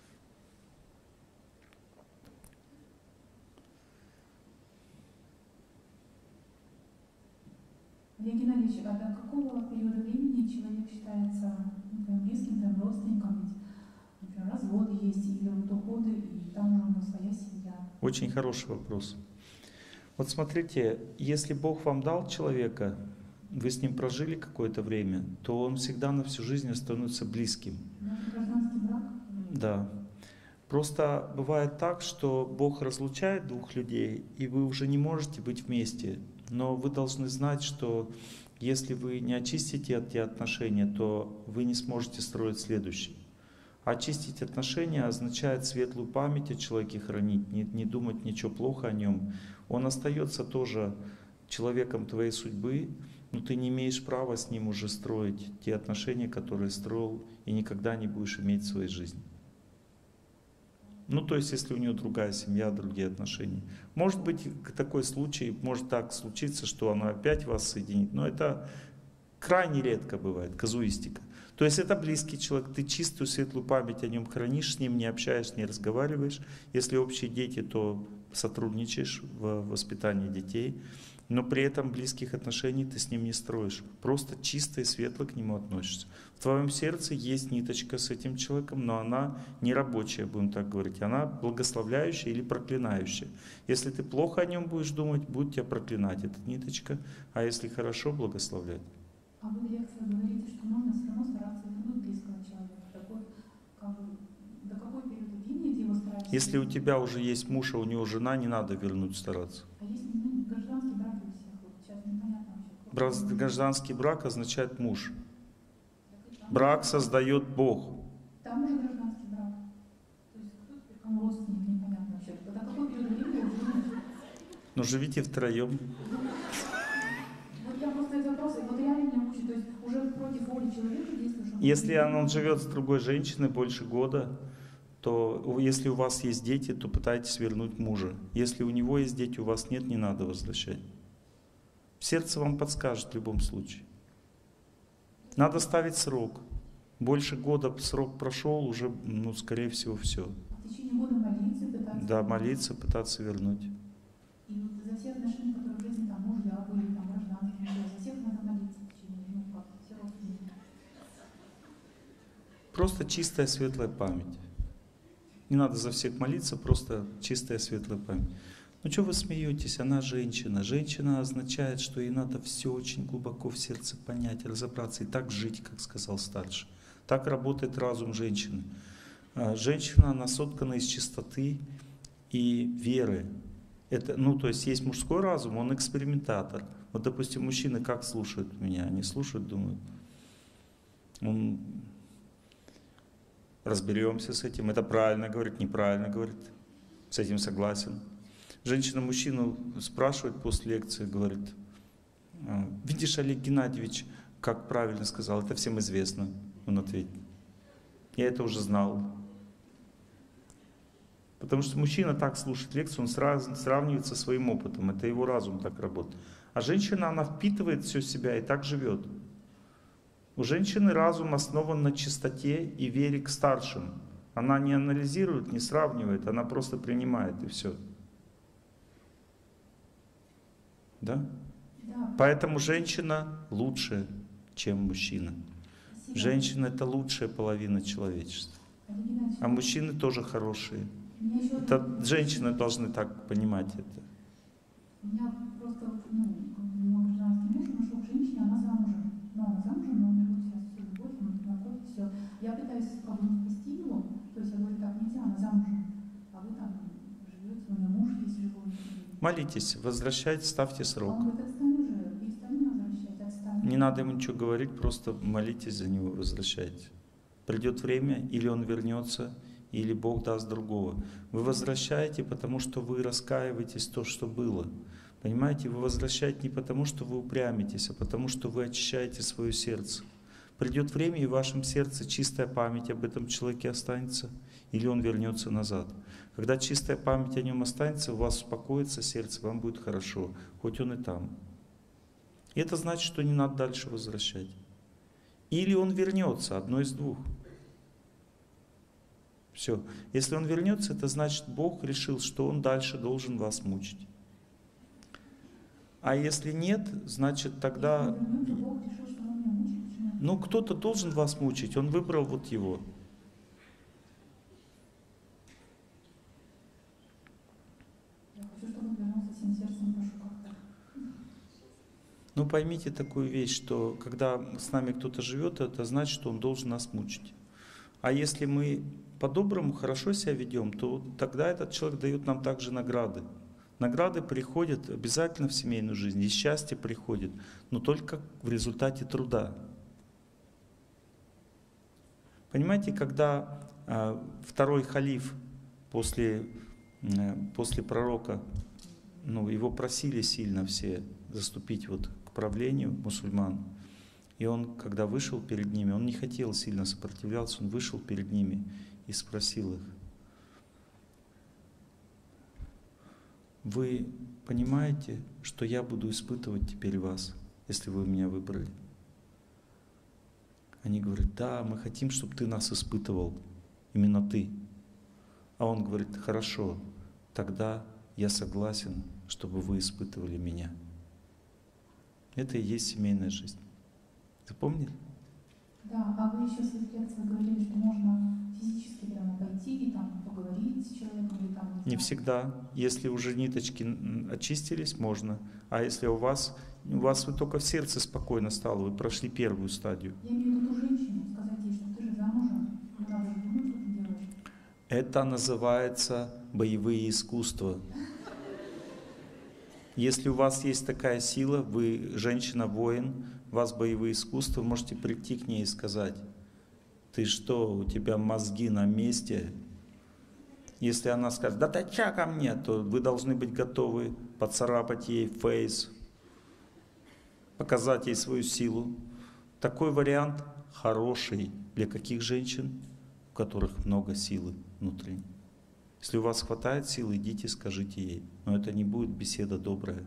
Олег Геннадьевич, а до какого периода времени человек считается твоим близким, твоим родственником? Ведь, например, разводы есть, или вот уходы, и там уже своя семья. Очень хороший вопрос. Вот смотрите, если Бог вам дал человека, вы с ним прожили какое-то время, то он всегда на всю жизнь становится близким. Гражданский брак? Да. Просто бывает так, что Бог разлучает двух людей, и вы уже не можете быть вместе. Но вы должны знать, что если вы не очистите эти отношения, то вы не сможете строить следующие. Очистить отношения означает светлую память о человеке хранить, не думать ничего плохо о нем. Он остается тоже человеком твоей судьбы, но ты не имеешь права с ним уже строить те отношения, которые строил, и никогда не будешь иметь в своей жизни. Ну, то есть, если у него другая семья, другие отношения. Может быть, такой случай, может так случиться, что оно опять вас соединит, но это крайне редко бывает, казуистика. То есть, это близкий человек, ты чистую, светлую память о нем хранишь, с ним не общаешься, не разговариваешь. Если общие дети, то сотрудничаешь в воспитании детей. Но при этом близких отношений ты с ним не строишь. Просто чисто и светло к нему относишься. В твоем сердце есть ниточка с этим человеком, но она не рабочая, будем так говорить. Она благословляющая или проклинающая. Если ты плохо о нем будешь думать, будет тебя проклинать эта ниточка, а если хорошо, благословлять. А вы в лекции говорите, что нужно все равно стараться вернуть близкого человека. Такой, как бы, до какой период времени ты его стараешься? Если у тебя уже есть муж, а у него жена, не надо вернуть, стараться. А есть гражданский брак у всех? Вот сейчас непонятно вообще. Гражданский брак означает муж. Брак создает Бог. Там уже гражданский брак. То есть кто теперь кому родственник, непонятно вообще. До какой период времени его вернуть? Но живите втроем. Вот я просто этот вопрос, вот реально меня мучает, то есть уже против воли человека действуешь? Если он живет с другой женщиной больше года, то если у вас есть дети, то пытайтесь вернуть мужа. Если у него есть дети, у вас нет, не надо возвращать. Сердце вам подскажет в любом случае. Надо ставить срок. Больше года срок прошел, уже, скорее всего, все. В течение года молиться, пытаться? Да, молиться, пытаться вернуть. И вот за все отношения, которые в жизни, там, мужья были, там, гражданские мужья, за всех надо молиться в течение, как, все родственники. Просто чистая, светлая память. Не надо за всех молиться, просто чистая, светлая память. Ну что вы смеетесь? Она женщина. Женщина означает, что ей надо все очень глубоко в сердце понять, разобраться и так жить, как сказал старший. Так работает разум женщины. Женщина, она соткана из чистоты и веры. Это, то есть есть мужской разум, он экспериментатор. Вот, допустим, мужчины как слушают меня? Они слушают, думают, разберемся с этим, это правильно говорит, неправильно говорит, с этим согласен. Женщина мужчину спрашивает после лекции, говорит, видишь, Олег Геннадьевич, как правильно сказал, это всем известно. Он ответит, я это уже знал. Потому что мужчина так слушает лекцию, он сравнивает со своим опытом, это его разум так работает. А женщина, она впитывает все в себя и так живет. У женщины разум основан на чистоте и вере к старшим. Она не анализирует, не сравнивает, она просто принимает и все. Да? Да. Поэтому женщина лучше, чем мужчина. Спасибо. Женщина — это лучшая половина человечества. А мужчины тоже хорошие. Это женщины должны так понимать это. У меня просто мой гражданский муж нашел к женщине, она замужем. Но она замужем, но у него сейчас все любовь, находит все. Я пытаюсь как бы спасти его, то есть я говорю, так нельзя, она замужем. А вы там живете, у нее муж есть живой. Молитесь, возвращайте, ставьте А срок. он говорит, отстань уже, перестань меня возвращать, отстань. Не надо ему ничего говорить, просто молитесь за него, возвращайте. Придет время, или он вернется, или Бог даст другого. Вы возвращаете, потому что вы раскаиваетесь в том, что было. Понимаете, вы возвращаете не потому, что вы упрямитесь, а потому, что вы очищаете свое сердце. Придет время, и в вашем сердце чистая память об этом человеке останется, или он вернется назад. Когда чистая память о нем останется, у вас успокоится сердце, вам будет хорошо, хоть он и там. И это значит, что не надо дальше возвращать. Или он вернется, одно из двух. Все. Если он вернется, это значит, Бог решил, что он дальше должен вас мучить. А если нет, значит тогда... Бог решил, что он меня мучит, почему? Кто-то должен вас мучить, он выбрал вот его. Я хочу, чтобы он вернулся всем сердцем, прошу как-то. Поймите такую вещь, что когда с нами кто-то живет, это значит, что он должен нас мучить. А если мы по-доброму, хорошо себя ведем, то тогда этот человек дает нам также награды. Награды приходят обязательно в семейную жизнь, и счастье приходит, но только в результате труда. Понимаете, когда второй халиф после пророка, его просили сильно все заступить к правлению мусульман, и он, когда вышел перед ними, он не хотел сильно сопротивляться, он вышел перед ними и спросил их: вы понимаете, что я буду испытывать теперь вас, если вы меня выбрали? Они говорят: да, мы хотим, чтобы ты нас испытывал, именно ты. А он говорит: хорошо, тогда я согласен, чтобы вы испытывали меня. Это и есть семейная жизнь. Запомнили? Да, а вы еще в своих лекциях говорили, что можно физически прямо пойти и там поговорить с человеком или там... Не всегда. Если уже ниточки очистились, можно. А если у вас вы только в сердце спокойно стало, вы прошли первую стадию. Я имею в виду ту женщину, сказать ей, что ты же замужем, ну надо же думать, что ты делаешь. Это называется боевые искусства. Если у вас есть такая сила, вы женщина-воин, у вас боевые искусства, вы можете прийти к ней и сказать: ты что, у тебя мозги на месте? Если она скажет: да ты чё ко мне, то вы должны быть готовы поцарапать ей фейс, показать ей свою силу. Такой вариант хороший для каких женщин, у которых много силы внутренней. Если у вас хватает сил, идите, скажите ей. Но это не будет беседа добрая.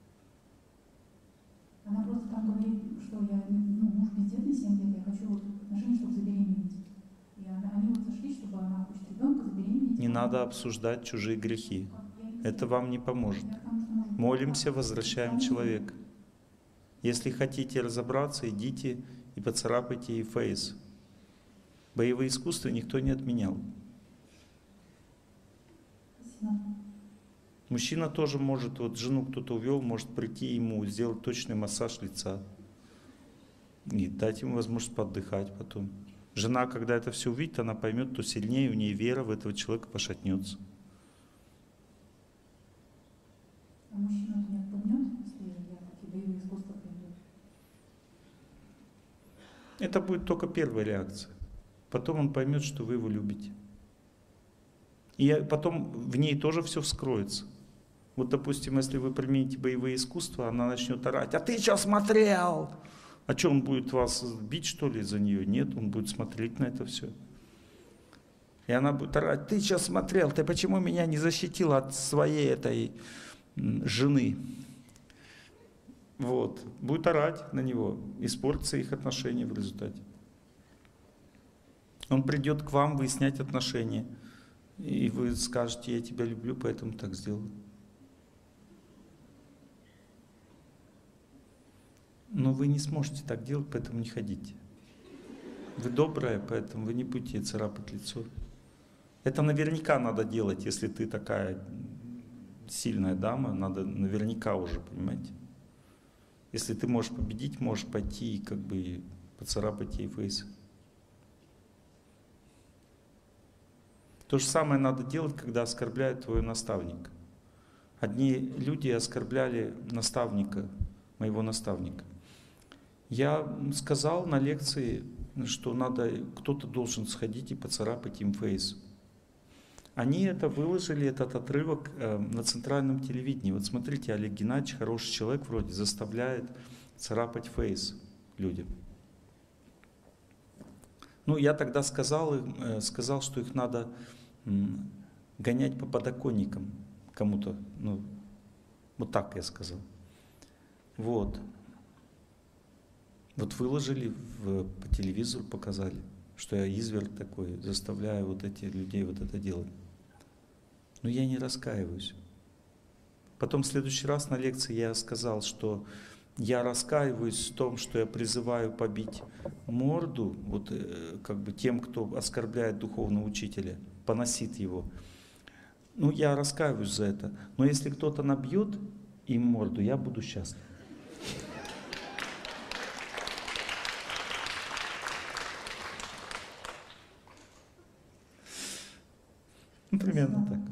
Она просто там говорит, что я, муж бездетный 7 лет, я хочу отношения, чтобы забеременеть. И они вот сошли, чтобы она хочет ребенка, забеременеть. Не надо обсуждать чужие грехи. Это вам не поможет. Молимся, возвращаем человека. Если хотите разобраться, идите и поцарапайте ей фейс. Боевые искусства никто не отменял. Мужчина тоже может, вот жену кто-то увел, может прийти ему, сделать точный массаж лица. И дать ему возможность поотдыхать потом. Жена, когда это все увидит, она поймет, то сильнее у нее вера в этого человека пошатнется. А мужчина не отпугнет, если я такие боевые искусства пройду? Это будет только первая реакция. Потом он поймет, что вы его любите. И потом в ней тоже все вскроется. Вот, допустим, если вы примените боевые искусства, она начнет орать: а ты что смотрел? А что, он будет вас бить, что ли, за нее? Нет, он будет смотреть на это все. И она будет орать: ты что смотрел? Ты почему меня не защитил от своей этой жены? Вот. Будет орать на него. Испортятся их отношения в результате. Он придет к вам выяснять отношения. И вы скажете: я тебя люблю, поэтому так сделаю. Но вы не сможете так делать, поэтому не ходите. Вы добрая, поэтому вы не будете ей царапать лицо. Это наверняка надо делать, если ты такая сильная дама, надо наверняка уже, понимаете? Если ты можешь победить, можешь пойти и как бы поцарапать ей фейс. То же самое надо делать, когда оскорбляют твоего наставника. Одни люди оскорбляли наставника, моего наставника. Я сказал на лекции, что кто-то должен сходить и поцарапать им фейс. Они это выложили, этот отрывок, на центральном телевидении. Вот смотрите, Олег Геннадьевич, хороший человек вроде, заставляет царапать фейс людям. Ну, я тогда сказал, что их надо гонять по подоконникам кому-то. Ну, вот так я сказал. Вот. Вот выложили по телевизору, показали, что я изверг такой, заставляю вот этих людей вот это делать. Но я не раскаиваюсь. Потом в следующий раз на лекции я сказал, что я раскаиваюсь в том, что я призываю побить морду вот, как бы тем, кто оскорбляет духовного учителя, поносит его. Ну, я раскаиваюсь за это. Но если кто-то набьет им морду, я буду счастлив. Ну, примерно так.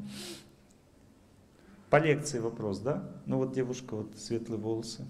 По лекции вопрос, да? Ну вот девушка, вот светлые волосы.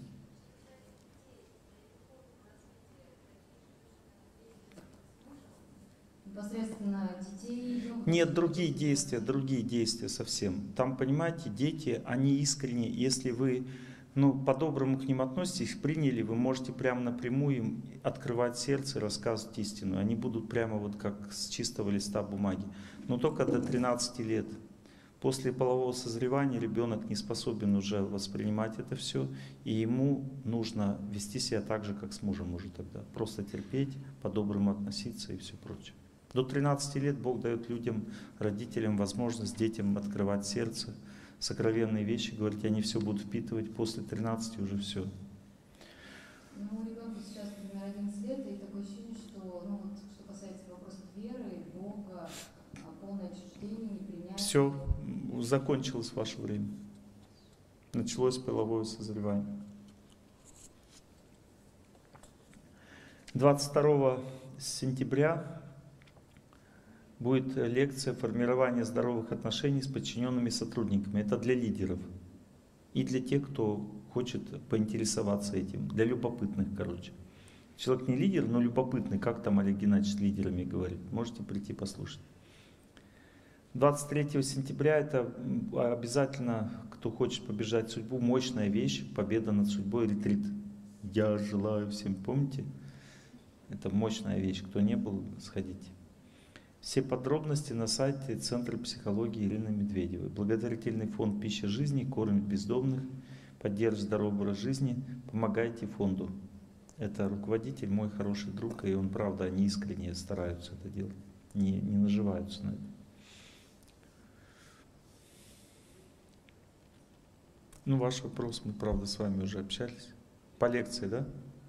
Непосредственно детей? Нет, другие действия совсем. Там, понимаете, дети, они искренне, если вы по-доброму к ним относитесь, их приняли, вы можете прямо напрямую им открывать сердце и рассказывать истину. Они будут прямо вот как с чистого листа бумаги. Но только до 13 лет. После полового созревания ребенок не способен уже воспринимать это все, и ему нужно вести себя так же, как с мужем уже тогда. Просто терпеть, по-доброму относиться и все прочее. До 13 лет Бог дает людям, родителям возможность детям открывать сердце, сокровенные вещи, говорить, они все будут впитывать, после 13 уже все. Ну, ребенку сейчас примерно 11 лет, и такое ощущение, что, ну, вот, что касается вопросов веры, Бога, полное отчуждение, непринятие. Все, закончилось ваше время. Началось половое созревание. 22 сентября будет лекция «Формирование здоровых отношений с подчиненными сотрудниками». Это для лидеров и для тех, кто хочет поинтересоваться этим, для любопытных, короче. Человек не лидер, но любопытный, как там Олег Геннадьевич с лидерами говорит. Можете прийти послушать. 23 сентября это обязательно, кто хочет побежать судьбу, мощная вещь, победа над судьбой, ретрит. Я желаю всем, помните? Это мощная вещь, кто не был, сходите. Все подробности на сайте Центра психологии Ирины Медведевой. Благотворительный фонд «Пища жизни» кормит бездомных, поддерживает здоровый образ жизни, помогайте фонду. Это руководитель, мой хороший друг, и он, правда, они искренне стараются это делать, не наживаются на это. Ну, ваш вопрос, мы, правда, с вами уже общались. По лекции, да?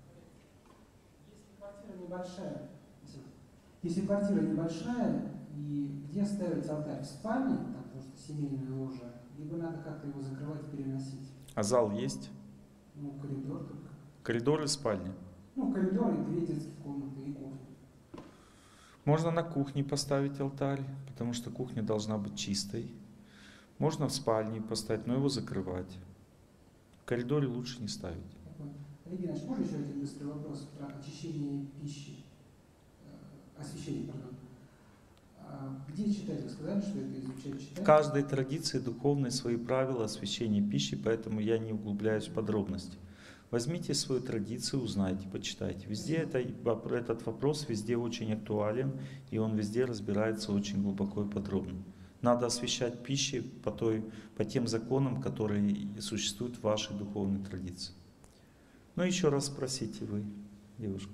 Если квартира небольшая, и где ставить алтарь? В спальне, там просто семейная ложа, либо надо как-то его закрывать, переносить? А зал есть? Ну, коридор только. Коридор и спальня? Ну, коридор и 2 детские комнаты, и кухня. Можно на кухне поставить алтарь, потому что кухня должна быть чистой. Можно в спальне поставить, но его закрывать. В коридоре лучше не ставить. Олег Геннадьевич, можно еще один быстрый вопрос про очищение пищи? Освящение, пардон. Где читать? Вы сказали, что это изучать, читать? В каждой традиции духовной свои правила освящения пищи, поэтому я не углубляюсь в подробности. Возьмите свою традицию, узнайте, почитайте. Везде этот вопрос везде очень актуален, и он везде разбирается очень глубоко и подробно. Надо освящать пищи по тем законам, которые существуют в вашей духовной традиции. Ну еще раз спросите вы, девушка.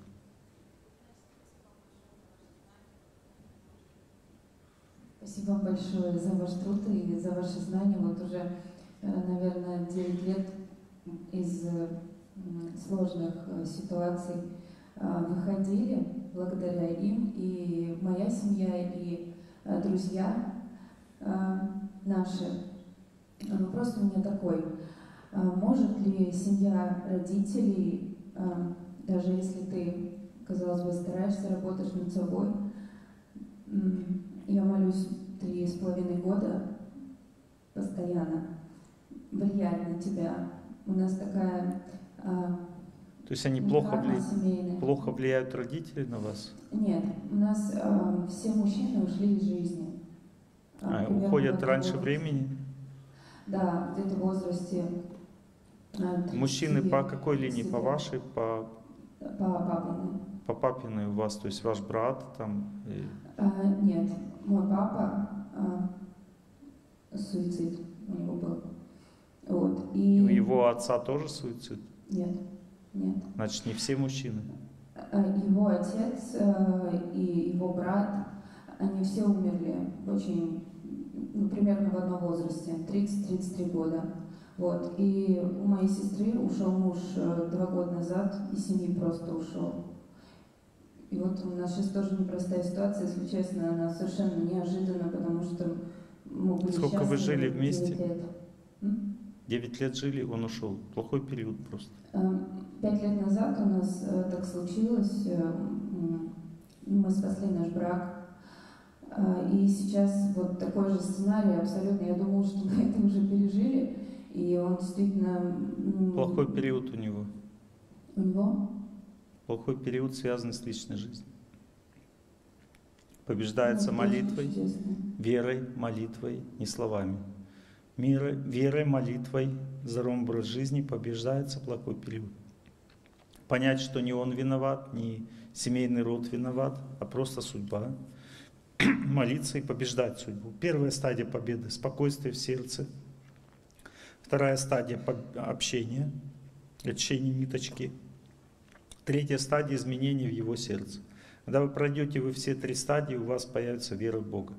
Спасибо вам большое за ваш труд и за ваши знания. Вот уже, наверное, 9 лет из сложных ситуаций выходили благодаря им. И моя семья, и друзья наши. Вопрос у меня такой. Может ли семья родителей, даже если ты, казалось бы, стараешься, работаешь над собой, я молюсь 3,5 года постоянно, влиять на тебя? У нас такая... То есть они плохо влияют родители на вас? Нет, у нас все мужчины ушли из жизни. Уходят раньше времени? Да, где-то в возрасте... Мужчины по какой линии? По вашей? По папиной. По папиной у вас, то есть ваш брат там? Нет, мой папа, суицид у него был. Вот, и у его отца тоже суицид? Нет, нет. Значит, не все мужчины? Его отец и его брат, они все умерли очень, примерно в одном возрасте, 30-33 года. Вот. И у моей сестры ушел муж 2 года назад, из семьи просто ушел. И вот у нас сейчас тоже непростая ситуация, если честно, она совершенно неожиданна, потому что мы были счастливы. Сколько вы жили вместе? 9 лет. 9 лет жили, он ушел. Плохой период просто. 5 лет назад у нас так случилось, мы спасли наш брак. И сейчас вот такой же сценарий абсолютно, я думала, что мы это уже пережили, и он действительно... Плохой период у него. У него? Плохой период, связанный с личной жизнью. Побеждается молитвой, верой, молитвой, не словами. Верой, молитвой, здоровым образом жизни побеждается плохой период. Понять, что не он виноват, не семейный род виноват, а просто судьба. Молиться и побеждать судьбу. Первая стадия победы — спокойствие в сердце. Вторая стадия — общение, очищение ниточки. Третья стадия — изменения в его сердце. Когда вы пройдете все 3 стадии, у вас появится вера в Бога.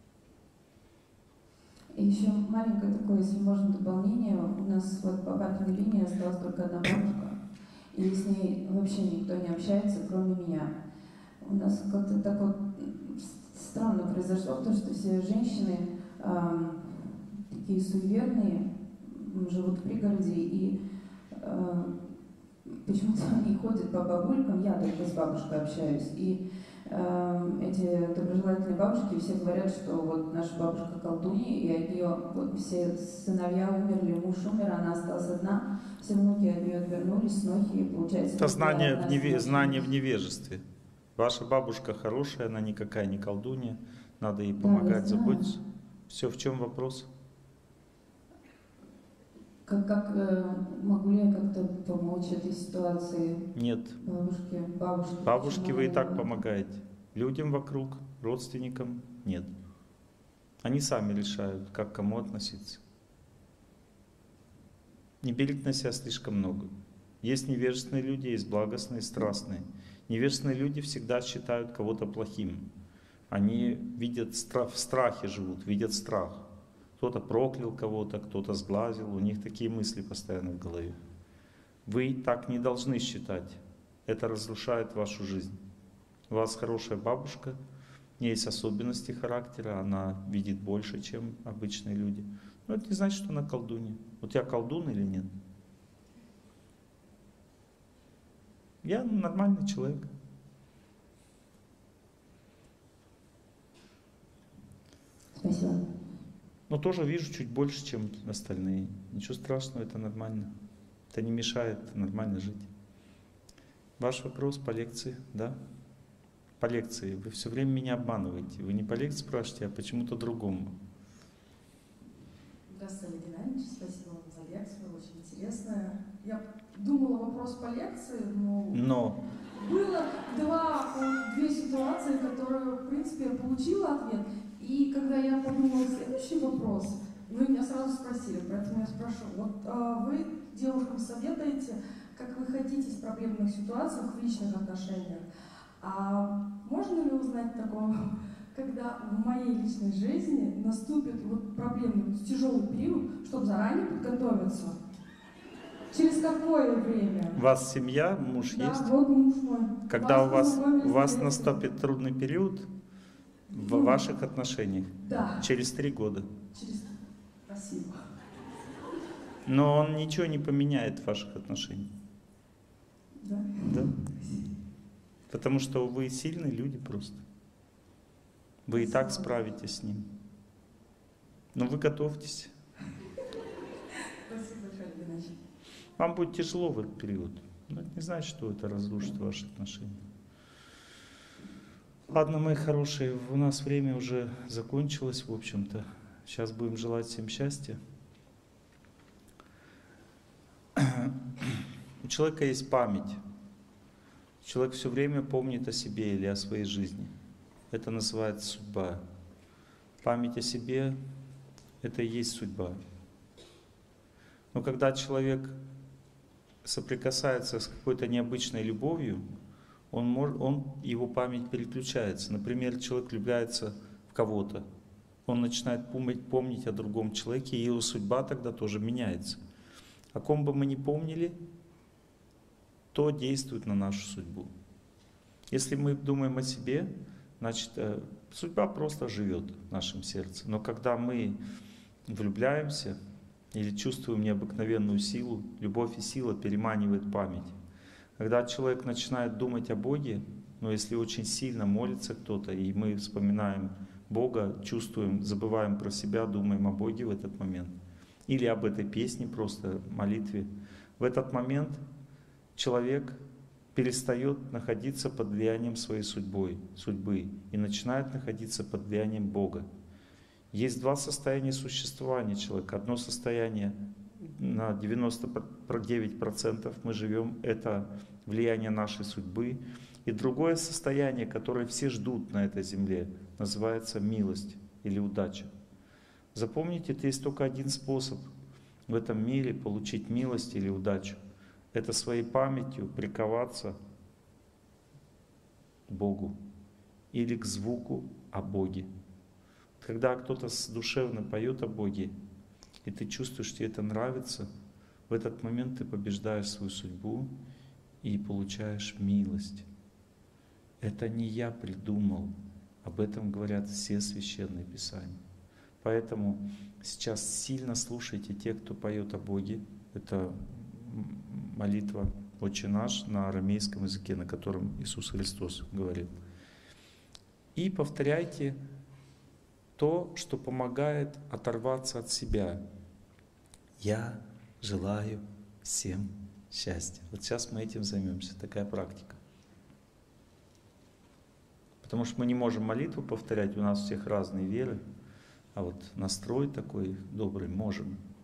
И еще маленькое такое, если можно, дополнение. У нас вот по папиной линии осталась только одна бабушка. и с ней вообще никто не общается, кроме меня. У нас как-то так вот странно произошло, потому что все женщины такие суеверные, живут в пригороде, и почему-то они ходят по бабулькам, я только с бабушкой общаюсь, и эти доброжелательные бабушки все говорят, что вот наша бабушка колдунья, и от нее вот все сыновья умерли, муж умер, она осталась одна, все внуки от нее отвернулись, снохи, и получается... Это знание в невежестве. Ваша бабушка хорошая, она никакая не колдунья, надо ей помогать, заботиться. Все, в чем вопрос? Как могу ли я как-то помочь этой ситуации? Нет. Бабушке вы и так помогаете. Людям вокруг, родственникам нет. Они сами решают, как к кому относиться. Не берите на себя слишком много. Есть невежественные люди, есть благостные, страстные. Невежественные люди всегда считают кого-то плохим. Они видят в страхе живут, видят страх. Кто-то проклял кого-то, кто-то сглазил. У них такие мысли постоянно в голове. Вы так не должны считать. Это разрушает вашу жизнь. У вас хорошая бабушка, у нее есть особенности характера, она видит больше, чем обычные люди. Но это не значит, что она колдунья. Вот я колдун или нет? Я нормальный человек. Спасибо. Но тоже вижу чуть больше, чем остальные. Ничего страшного, это нормально. Это не мешает нормально жить. Ваш вопрос по лекции, да? По лекции. Вы все время меня обманываете. Вы не по лекции спрашиваете, а почему-то другому. Здравствуйте, Олег Геннадьевич. Спасибо вам за лекцию, очень интересная. Я думала вопрос по лекции, но... Было две ситуации, которые, в принципе, я получила ответ. И когда я подумала следующий вопрос, вы меня сразу спросили, поэтому я спрошу. Вот вы девушкам советуете, как выходить из проблемных ситуаций в личных отношениях. А можно ли узнать такого, когда в моей личной жизни наступит вот проблемный, тяжелый период, чтобы заранее подготовиться? Через какое время? У вас семья, муж да, есть? Да, вот муж мой. Когда у вас наступит трудный период в ваших отношениях? Да. Через 3 года. Спасибо. Но он ничего не поменяет в ваших отношениях. Да? Да. Потому что вы сильные люди просто. Вы и так справитесь с ним. Но вы готовьтесь. Спасибо большое, Олег Геннадьевич. Вам будет тяжело в этот период. Но это не значит, что это разрушит ваши отношения. Ладно, мои хорошие, у нас время уже закончилось, в общем-то. Сейчас будем желать всем счастья. У человека есть память. Человек все время помнит о себе или о своей жизни. Это называется судьба. Память о себе – это и есть судьба. Но когда человек соприкасается с какой-то необычной любовью, его память переключается. Например, человек влюбляется в кого-то, он начинает помнить о другом человеке, и его судьба тогда тоже меняется. О ком бы мы ни помнили, то действует на нашу судьбу. Если мы думаем о себе, значит, судьба просто живет в нашем сердце. Но когда мы влюбляемся или чувствуем необыкновенную силу, любовь и сила переманивает память. Когда человек начинает думать о Боге, но если очень сильно молится кто-то, и мы вспоминаем Бога, чувствуем, забываем про себя, думаем о Боге в этот момент, или об этой песне, просто молитве, в этот момент человек перестает находиться под влиянием своей судьбы и начинает находиться под влиянием Бога. Есть 2 состояния существования человека. Одно состояние на 99% мы живем, это влияние нашей судьбы. И другое состояние, которое все ждут на этой земле, называется милость или удача. Запомните, это есть только один способ в этом мире получить милость или удачу. Это своей памятью приковаться к Богу или к звуку о Боге. Когда кто-то душевно поет о Боге, и ты чувствуешь, что тебе это нравится, в этот момент ты побеждаешь свою судьбу и получаешь милость. Это не я придумал, об этом говорят все священные писания. Поэтому сейчас сильно слушайте тех, кто поет о Боге. Это молитва «Отче наш» на арамейском языке, на котором Иисус Христос говорил. И повторяйте то, что помогает оторваться от себя. Я желаю всем счастья. Вот сейчас мы этим займемся. Такая практика. Потому что мы не можем молитву повторять, у нас у всех разные веры. А вот настрой такой добрый можем.